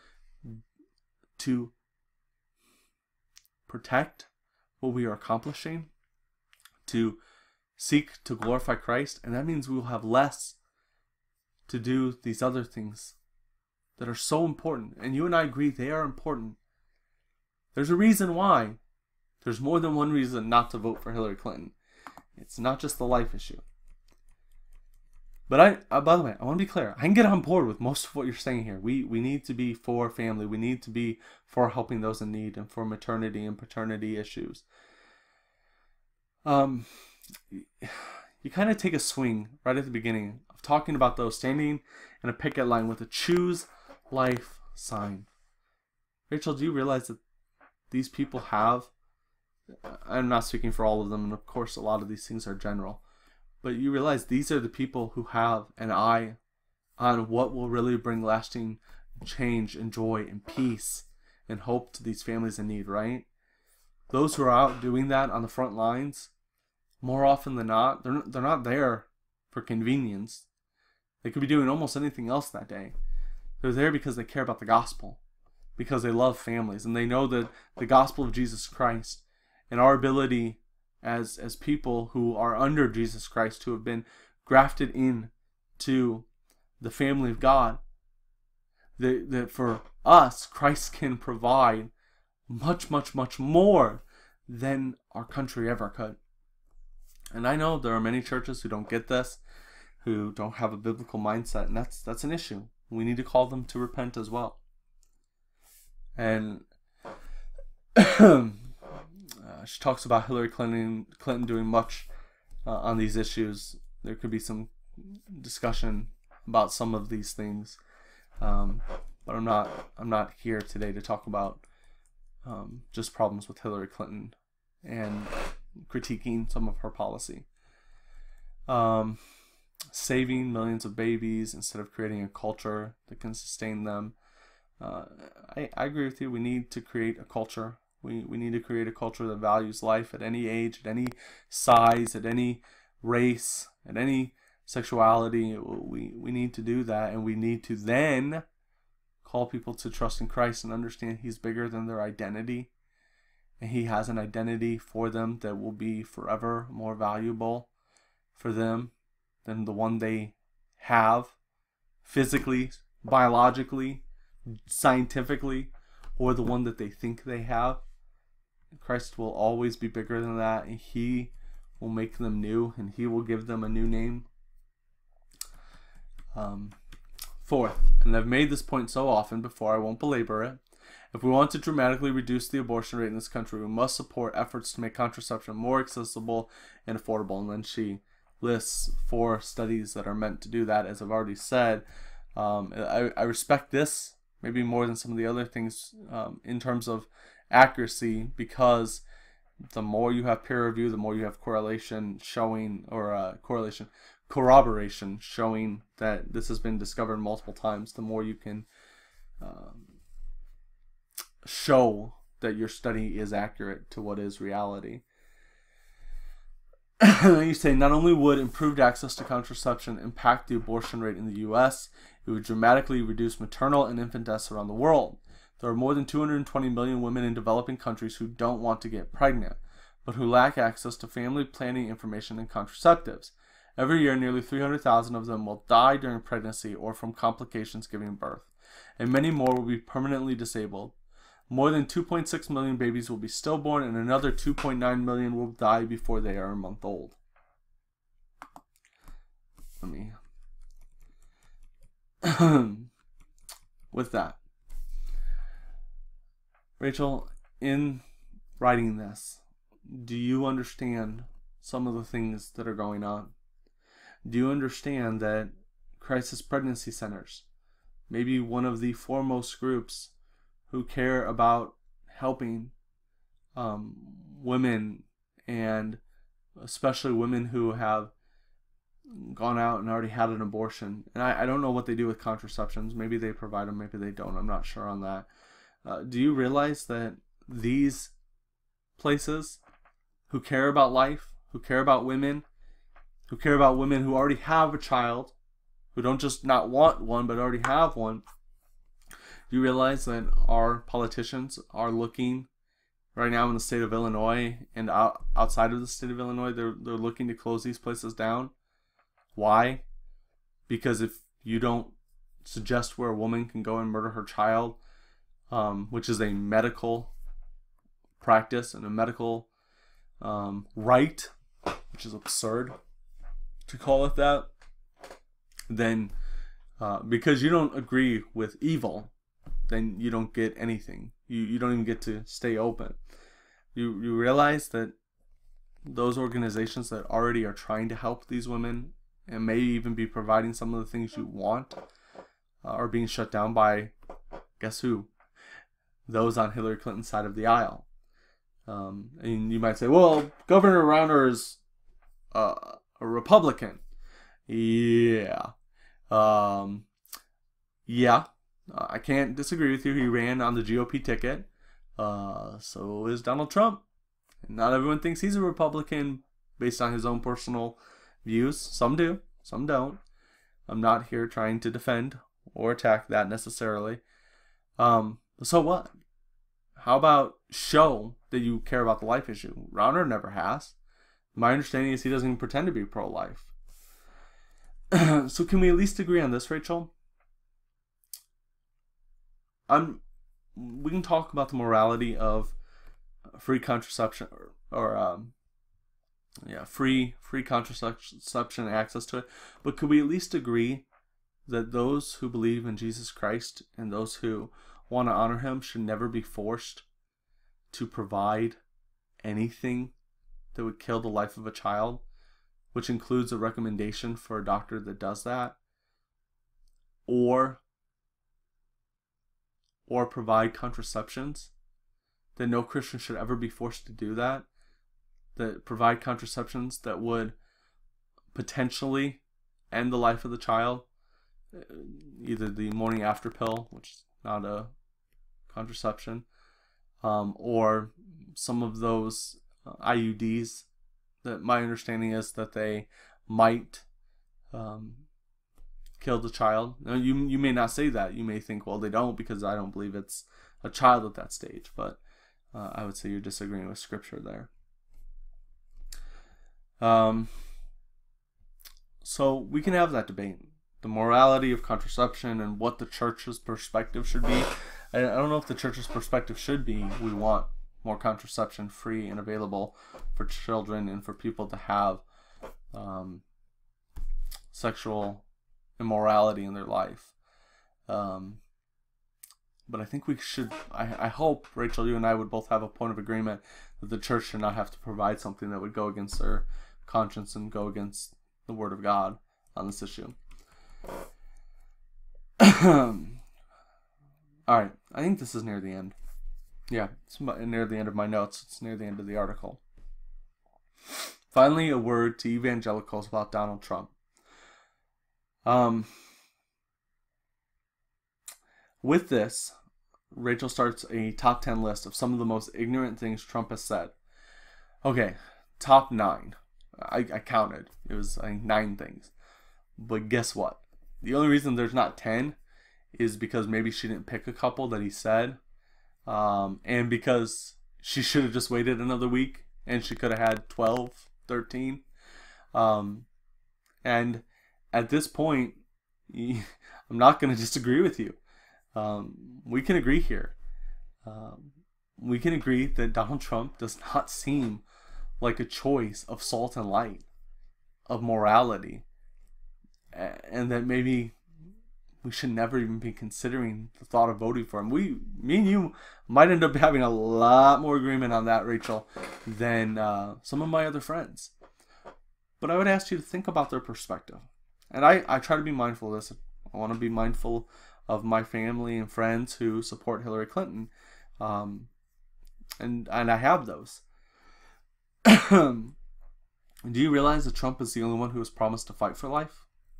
to protect what we are accomplishing, to seek to glorify Christ, and that means we will have less to do these other things that are so important. And you and I agree they are important. There's a reason why. There's more than one reason not to vote for Hillary Clinton. It's not just the life issue. But by the way, I want to be clear. I can get on board with most of what you're saying here. We need to be for family. We need to be for helping those in need and for maternity and paternity issues. You kind of take a swing right at the beginning of talking about those standing in a picket line with a choose life sign. Rachel, do you realize that these people have, I'm not speaking for all of them, and of course a lot of these things are general, but you realize these are the people who have an eye on what will really bring lasting change and joy and peace and hope to these families in need, right? Those who are out doing that on the front lines, more often than not, they're not there for convenience. They could be doing almost anything else that day. They're there because they care about the gospel, because they love families, and they know that the gospel of Jesus Christ and our ability as people who are under Jesus Christ, who have been grafted in to the family of God, that for us, Christ can provide much, much, much more than our country ever could. And I know there are many churches who don't get this, who don't have a biblical mindset, and that's an issue. We need to call them to repent as well. And she talks about Hillary Clinton doing much on these issues. There could be some discussion about some of these things, but I'm not here today to talk about just problems with Hillary Clinton and critiquing some of her policy. Saving millions of babies instead of creating a culture that can sustain them. I agree with you. We need to create a culture We need to create a culture that values life at any age, at any size, at any race, at any sexuality. We need to do that, and we need to then call people to trust in Christ and understand He's bigger than their identity, and He has an identity for them that will be forever more valuable for them than the one they have physically, biologically, scientifically, or the one that they think they have. Christ will always be bigger than that, and He will make them new, and He will give them a new name. Fourth, and I've made this point so often before, I won't belabor it. If we want to dramatically reduce the abortion rate in this country, we must support efforts to make contraception more accessible and affordable. And then she lists 4 studies that are meant to do that, as I've already said. I respect this maybe more than some of the other things in terms of accuracy, because the more you have peer review, the more you have correlation showing, or corroboration showing that this has been discovered multiple times, the more you can show that your study is accurate to what is reality. You say, not only would improved access to contraception impact the abortion rate in the U.S., it would dramatically reduce maternal and infant deaths around the world. There are more than 220 million women in developing countries who don't want to get pregnant, but who lack access to family planning information and contraceptives. Every year, nearly 300,000 of them will die during pregnancy or from complications giving birth, and many more will be permanently disabled. More than 2.6 million babies will be stillborn, and another 2.9 million will die before they are a month old. With that, Rachel, in writing this, do you understand some of the things that are going on? Do you understand that crisis pregnancy centers, maybe one of the foremost groups who care about helping women, and especially women who have gone out and already had an abortion, and I don't know what they do with contraceptions. Maybe they provide them, maybe they don't. I'm not sure on that. Do you realize that these places who care about life, who care about women, who care about women who already have a child, who don't just not want one but already have one, do you realize that our politicians are looking right now in the state of Illinois and outside of the state of Illinois, they're looking to close these places down? Why? Because if you don't suggest where a woman can go and murder her child, which is a medical practice and a medical right, which is absurd to call it that, then because you don't agree with evil, then you don't get anything. You don't even get to stay open. You realize that those organizations that already are trying to help these women and may even be providing some of the things you want are being shut down by, guess who? Those on Hillary Clinton's side of the aisle. And you might say, well, Governor Rauner is a Republican. Yeah. I can't disagree with you. He ran on the GOP ticket. So is Donald Trump. And not everyone thinks he's a Republican based on his own personal views. Some do, some don't. I'm not here trying to defend or attack that necessarily. So what? How about show that you care about the life issue? Rauner never has. My understanding is he doesn't even pretend to be pro-life. So can we at least agree on this, Rachel? We can talk about the morality of free contraception or free contraception and access to it, but could we at least agree that those who believe in Jesus Christ and those who want to honor Him should never be forced to provide anything that would kill the life of a child, which includes a recommendation for a doctor that does that, or provide contraceptions, that no Christian should ever be forced to do that, that provide contraceptions that would potentially end the life of the child, either the morning after pill, which is not a contraception, or some of those IUDs that my understanding is that they might kill the child. Now, you may not say that. You may think, well, they don't, because I don't believe it's a child at that stage. But I would say you're disagreeing with Scripture there. So we can have that debate. The morality of contraception and what the church's perspective should be. I don't know if the church's perspective should be we want more contraception free and available for children and for people to have sexual immorality in their life. But I think we should, I hope, Rachel, you and I would both have a point of agreement that the church should not have to provide something that would go against their conscience and go against the Word of God on this issue. Alright, I think this is near the end. Yeah, it's near the end of my notes. It's near the end of the article. Finally, a word to evangelicals about Donald Trump. With this, Rachel starts a top 10 list of some of the most ignorant things Trump has said. Okay, top 9. I counted. It was, I think, 9 things. But guess what? The only reason there's not 10 is because maybe she didn't pick a couple that he said. And because she should have just waited another week and she could have had 12, 13. And at this point, I'm not going to disagree with you. We can agree here. We can agree that Donald Trump does not seem like a choice of salt and light, of morality, and that maybe we should never even be considering the thought of voting for him. Me and you might end up having a lot more agreement on that, Rachel, than some of my other friends. But I would ask you to think about their perspective. And I try to be mindful of this. I want to be mindful of my family and friends who support Hillary Clinton. And I have those. Do you realize that Trump is the only one who has promised to fight for life?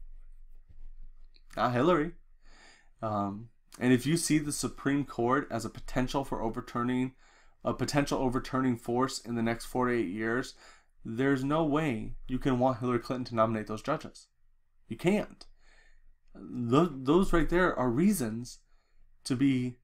Not Hillary. And if you see the Supreme Court as a potential overturning force in the next 4 to 8 years, there's no way you can want Hillary Clinton to nominate those judges. You can't. Those right there are reasons to be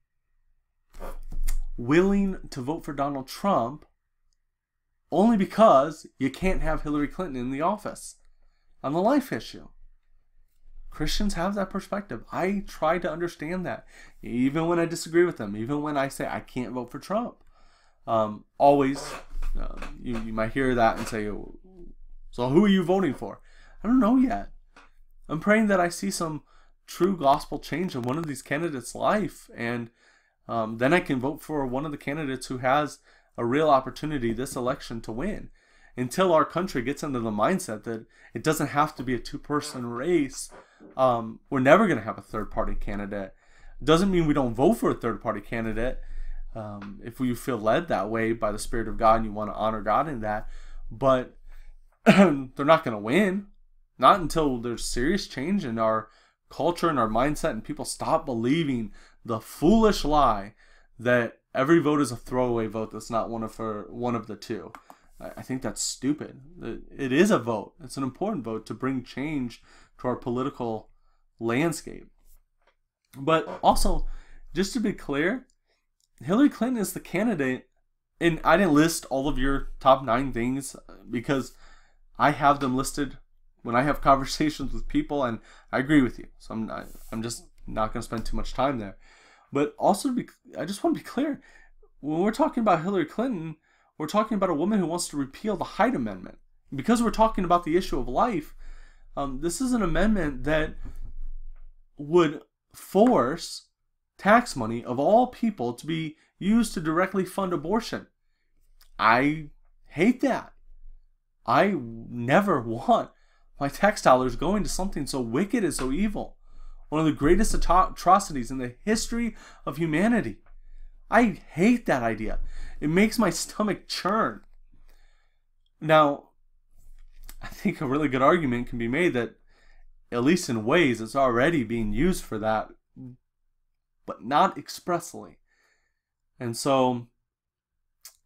willing to vote for Donald Trump, only because you can't have Hillary Clinton in the office on the life issue. Christians have that perspective. I try to understand that, even when I disagree with them, even when I say I can't vote for Trump. Always, you might hear that and say, so who are you voting for? I don't know yet. I'm praying that I see some true gospel change in one of these candidates' life, and then I can vote for one of the candidates who has a real opportunity this election to win. Until our country gets into the mindset that it doesn't have to be a two-person race, we're never going to have a third-party candidate. Doesn't mean we don't vote for a third-party candidate if we feel led that way by the Spirit of God and you want to honor God in that. But they're not going to win. Not until there's serious change in our culture and our mindset and people stop believing the foolish lie that every vote is a throwaway vote that's not one of the two. I think that's stupid. It is a vote. It's an important vote to bring change to our political landscape. But also, just to be clear, Hillary Clinton is the candidate, and I didn't list all of your top 9 things because I have them listed when I have conversations with people, and I agree with you. So I'm just not going to spend too much time there. But also, I just want to be clear. When we're talking about Hillary Clinton, we're talking about a woman who wants to repeal the Hyde Amendment. Because we're talking about the issue of life, this is an amendment that would force tax money of all people to be used to directly fund abortion. I hate that. I never want my tax dollars going to something so wicked and so evil. One of the greatest atrocities in the history of humanity. I hate that idea. It makes my stomach churn. Now, I think a really good argument can be made that, at least in ways, it's already being used for that, but not expressly. And so,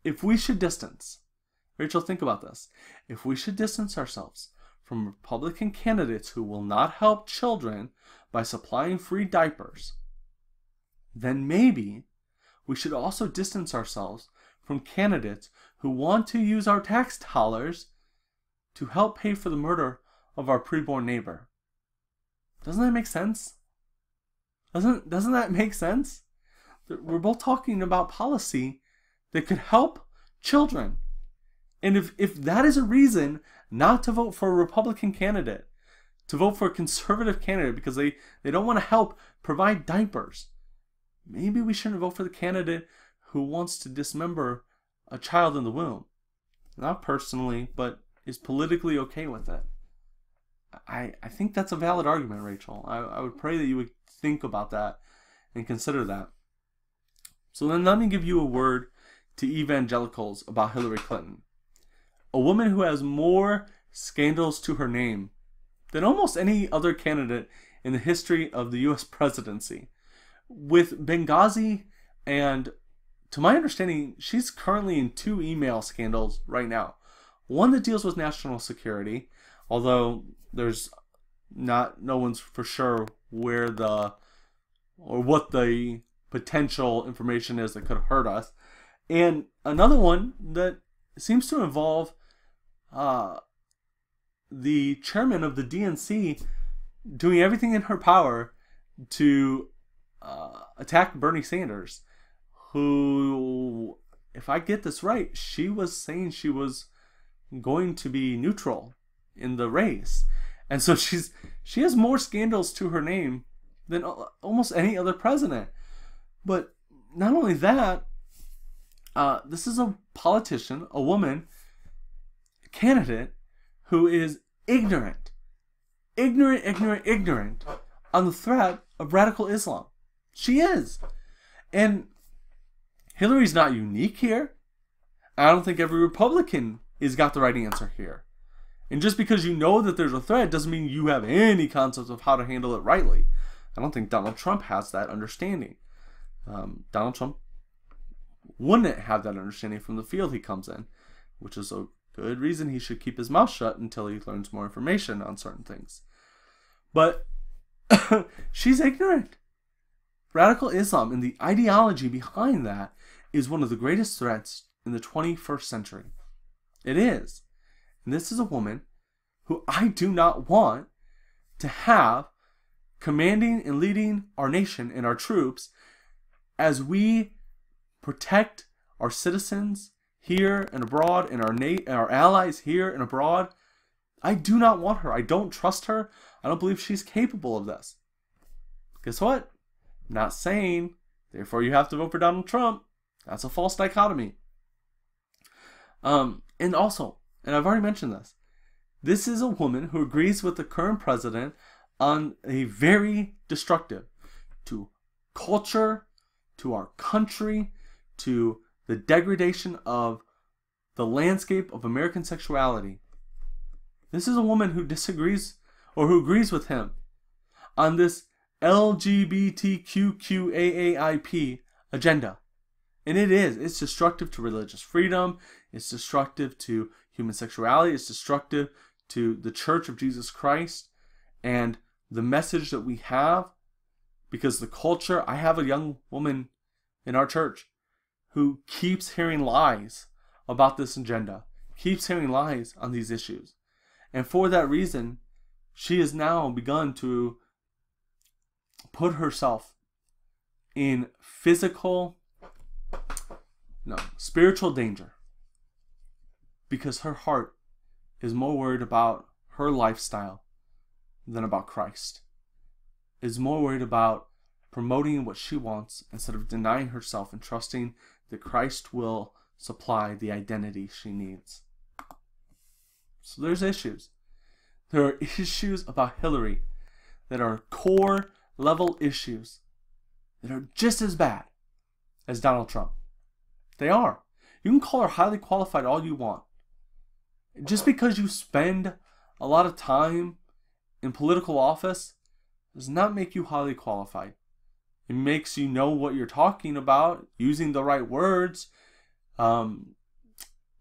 if we should distance, Rachel, think about this. If we should distance ourselves from Republican candidates who will not help children by supplying free diapers, then maybe we should also distance ourselves from candidates who want to use our tax dollars to help pay for the murder of our preborn neighbor. Doesn't that make sense? Doesn't that make sense? We're both talking about policy that could help children. And if that is a reason not to vote for a Republican candidate, to vote for a conservative candidate because they don't want to help provide diapers, maybe we shouldn't vote for the candidate who wants to dismember a child in the womb. Not personally, but is politically okay with it. I think that's a valid argument, Rachel. I would pray that you would think about that and consider that. So then let me give you a word to evangelicals about Hillary Clinton. A woman who has more scandals to her name than almost any other candidate in the history of the U.S. presidency. With Benghazi, and to my understanding, she's currently in 2 email scandals right now. One that deals with national security, although there's no one's for sure where what the potential information is that could hurt us. And another one that seems to involve the chairman of the DNC doing everything in her power to attack Bernie Sanders, who, if I get this right, she was saying she was going to be neutral in the race. And so she has more scandals to her name than almost any other president. But not only that, this is a politician, a woman, a candidate who is ignorant on the threat of radical Islam. She is. And Hillary's not unique here. I don't think every Republican has got the right answer here. And just because you know that there's a threat doesn't mean you have any concept of how to handle it rightly. I don't think Donald Trump has that understanding. Donald Trump wouldn't have that understanding from the field he comes in, which is a good reason he should keep his mouth shut until he learns more information on certain things. But she's ignorant. Radical Islam and the ideology behind that is one of the greatest threats in the 21st century. It is. And this is a woman who I do not want to have commanding and leading our nation and our troops as we protect our citizens here and abroad and our allies here and abroad. I do not want her. I don't trust her. I don't believe she's capable of this. Guess what? I'm not saying, therefore you have to vote for Donald Trump. That's a false dichotomy. And also, and I've already mentioned this is a woman who agrees with the current president on a very destructive to culture, to our country, to the degradation of the landscape of American sexuality. This is a woman who disagrees or who agrees with him on this LGBTQAAIP agenda. And it's destructive to religious freedom. It's destructive to human sexuality. It's destructive to the Church of Jesus Christ and the message that we have. Because the culture, I have a young woman in our church who keeps hearing lies about this agenda, keeps hearing lies on these issues. And for that reason, she has now begun to put herself in spiritual danger. Because her heart is more worried about her lifestyle than about Christ. Is more worried about promoting what she wants instead of denying herself and trusting that Christ will supply the identity she needs. So there's issues. There are issues about Hillary that are core level issues that are just as bad as Donald Trump. They are. You can call her highly qualified all you want. Just because you spend a lot of time in political office does not make you highly qualified. It makes you know what you're talking about, using the right words,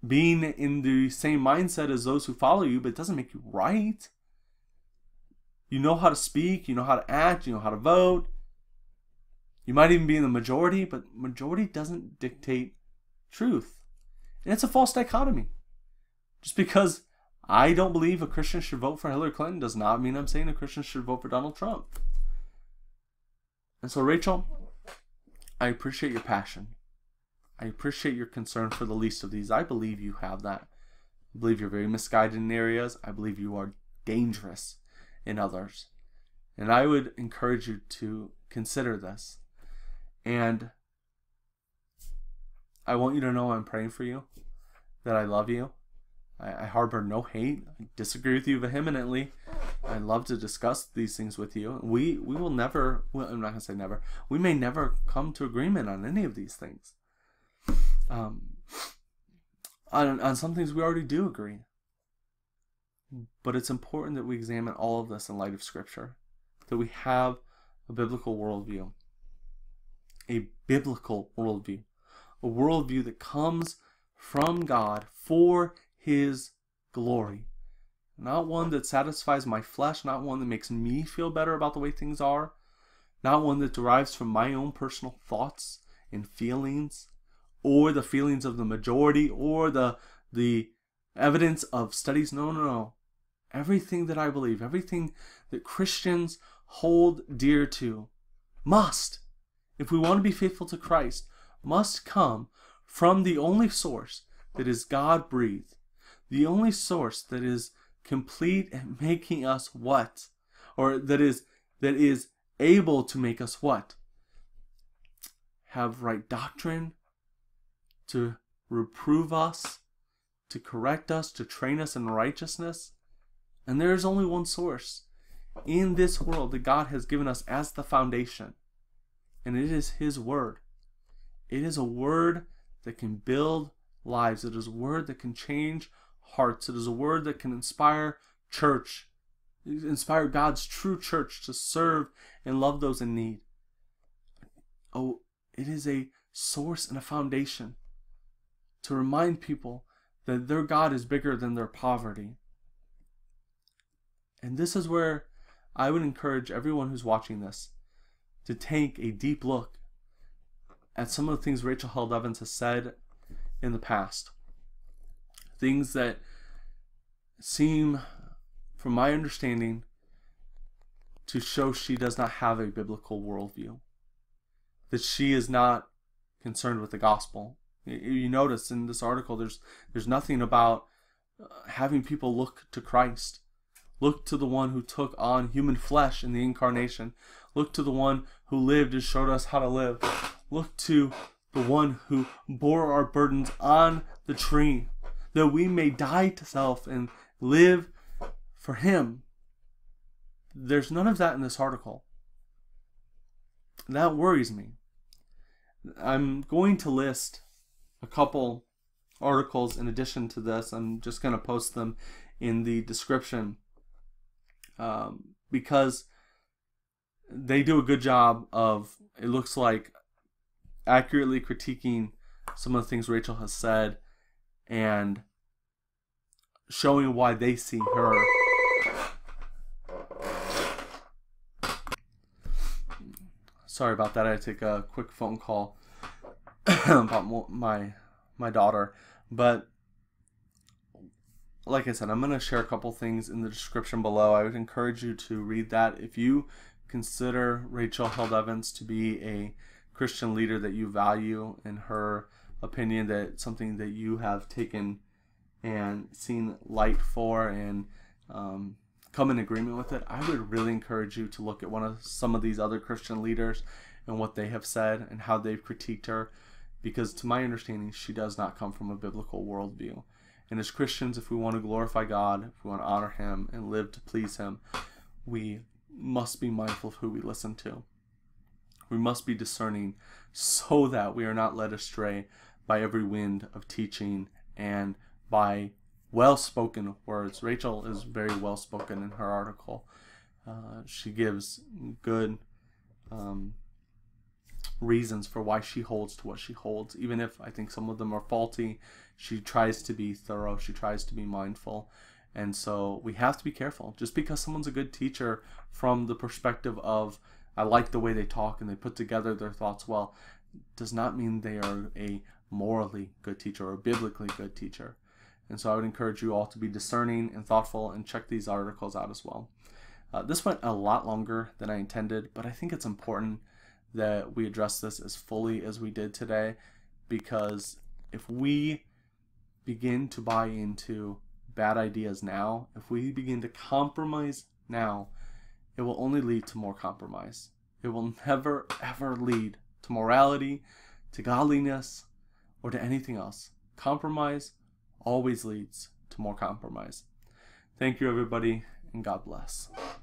being in the same mindset as those who follow you, but it doesn't make you right. You know how to speak, you know how to act, you know how to vote. You might even be in the majority, but majority doesn't dictate truth. And it's a false dichotomy. Just because I don't believe a Christian should vote for Hillary Clinton does not mean I'm saying a Christian should vote for Donald Trump. And so, Rachel, I appreciate your passion. I appreciate your concern for the least of these. I believe you have that. I believe you're very misguided in areas. I believe you are dangerous in others. And I would encourage you to consider this. And I want you to know I'm praying for you, that I love you. I harbor no hate. I disagree with you vehemently. I love to discuss these things with you. We will never, well, I'm not going to say never, we may never come to agreement on any of these things. On some things we already do agree. But it's important that we examine all of this in light of Scripture. That we have a biblical worldview. A biblical worldview. A worldview that comes from God for His glory. Not one that satisfies my flesh, not one that makes me feel better about the way things are, not one that derives from my own personal thoughts and feelings, or the feelings of the majority, or the evidence of studies. No. Everything that I believe, everything that Christians hold dear to must, if we want to be faithful to Christ, must come from the only source that is God-breathed, the only source that is complete and making us what? Or that is able to make us what? Have right doctrine, to reprove us, to correct us, to train us in righteousness. And there is only one source in this world that God has given us as the foundation. And it is His Word. It is a word that can build lives. It is a word that can change hearts. It is a word that can inspire church, inspire God's true church to serve and love those in need. Oh, it is a source and a foundation to remind people that their God is bigger than their poverty. And this is where I would encourage everyone who's watching this to take a deep look at some of the things Rachel Held Evans has said in the past. Things that seem, from my understanding, to show she does not have a biblical worldview. That she is not concerned with the gospel. You notice in this article there's nothing about having people look to Christ. Look to the one who took on human flesh in the incarnation. Look to the one who lived and showed us how to live. Look to the one who bore our burdens on the tree, that we may die to self and live for Him. There's none of that in this article. That worries me. I'm going to list a couple articles in addition to this. I'm just going to post them in the description because they do a good job of, it looks like, accurately critiquing some of the things Rachel has said and showing why they see her. Sorry about that. I had to take a quick phone call about my daughter. But like I said, I'm going to share a couple things in the description below. I would encourage you to read that. If you consider Rachel Held Evans to be a Christian leader that you value, in her opinion, that something that you have taken and seen light for and come in agreement with it, I would really encourage you to look at some of these other Christian leaders and what they have said and how they've critiqued her, because to my understanding, she does not come from a biblical worldview. And as Christians, if we want to glorify God, if we want to honor Him and live to please Him, we must be mindful of who we listen to. We must be discerning so that we are not led astray by every wind of teaching and by well-spoken words. Rachel is very well-spoken in her article. She gives good reasons for why she holds to what she holds. Even if I think some of them are faulty, she tries to be thorough, she tries to be mindful. And so we have to be careful. Just because someone's a good teacher from the perspective of, I like the way they talk and they put together their thoughts well, does not mean they are a morally good teacher or a biblically good teacher. And so I would encourage you all to be discerning and thoughtful and check these articles out as well. This went a lot longer than I intended, but I think it's important that we address this as fully as we did today, because if we begin to buy into bad ideas now, if we begin to compromise now, it will only lead to more compromise. It will never, ever lead to morality, to godliness, or to anything else. Compromise always leads to more compromise. Thank you, everybody, and God bless.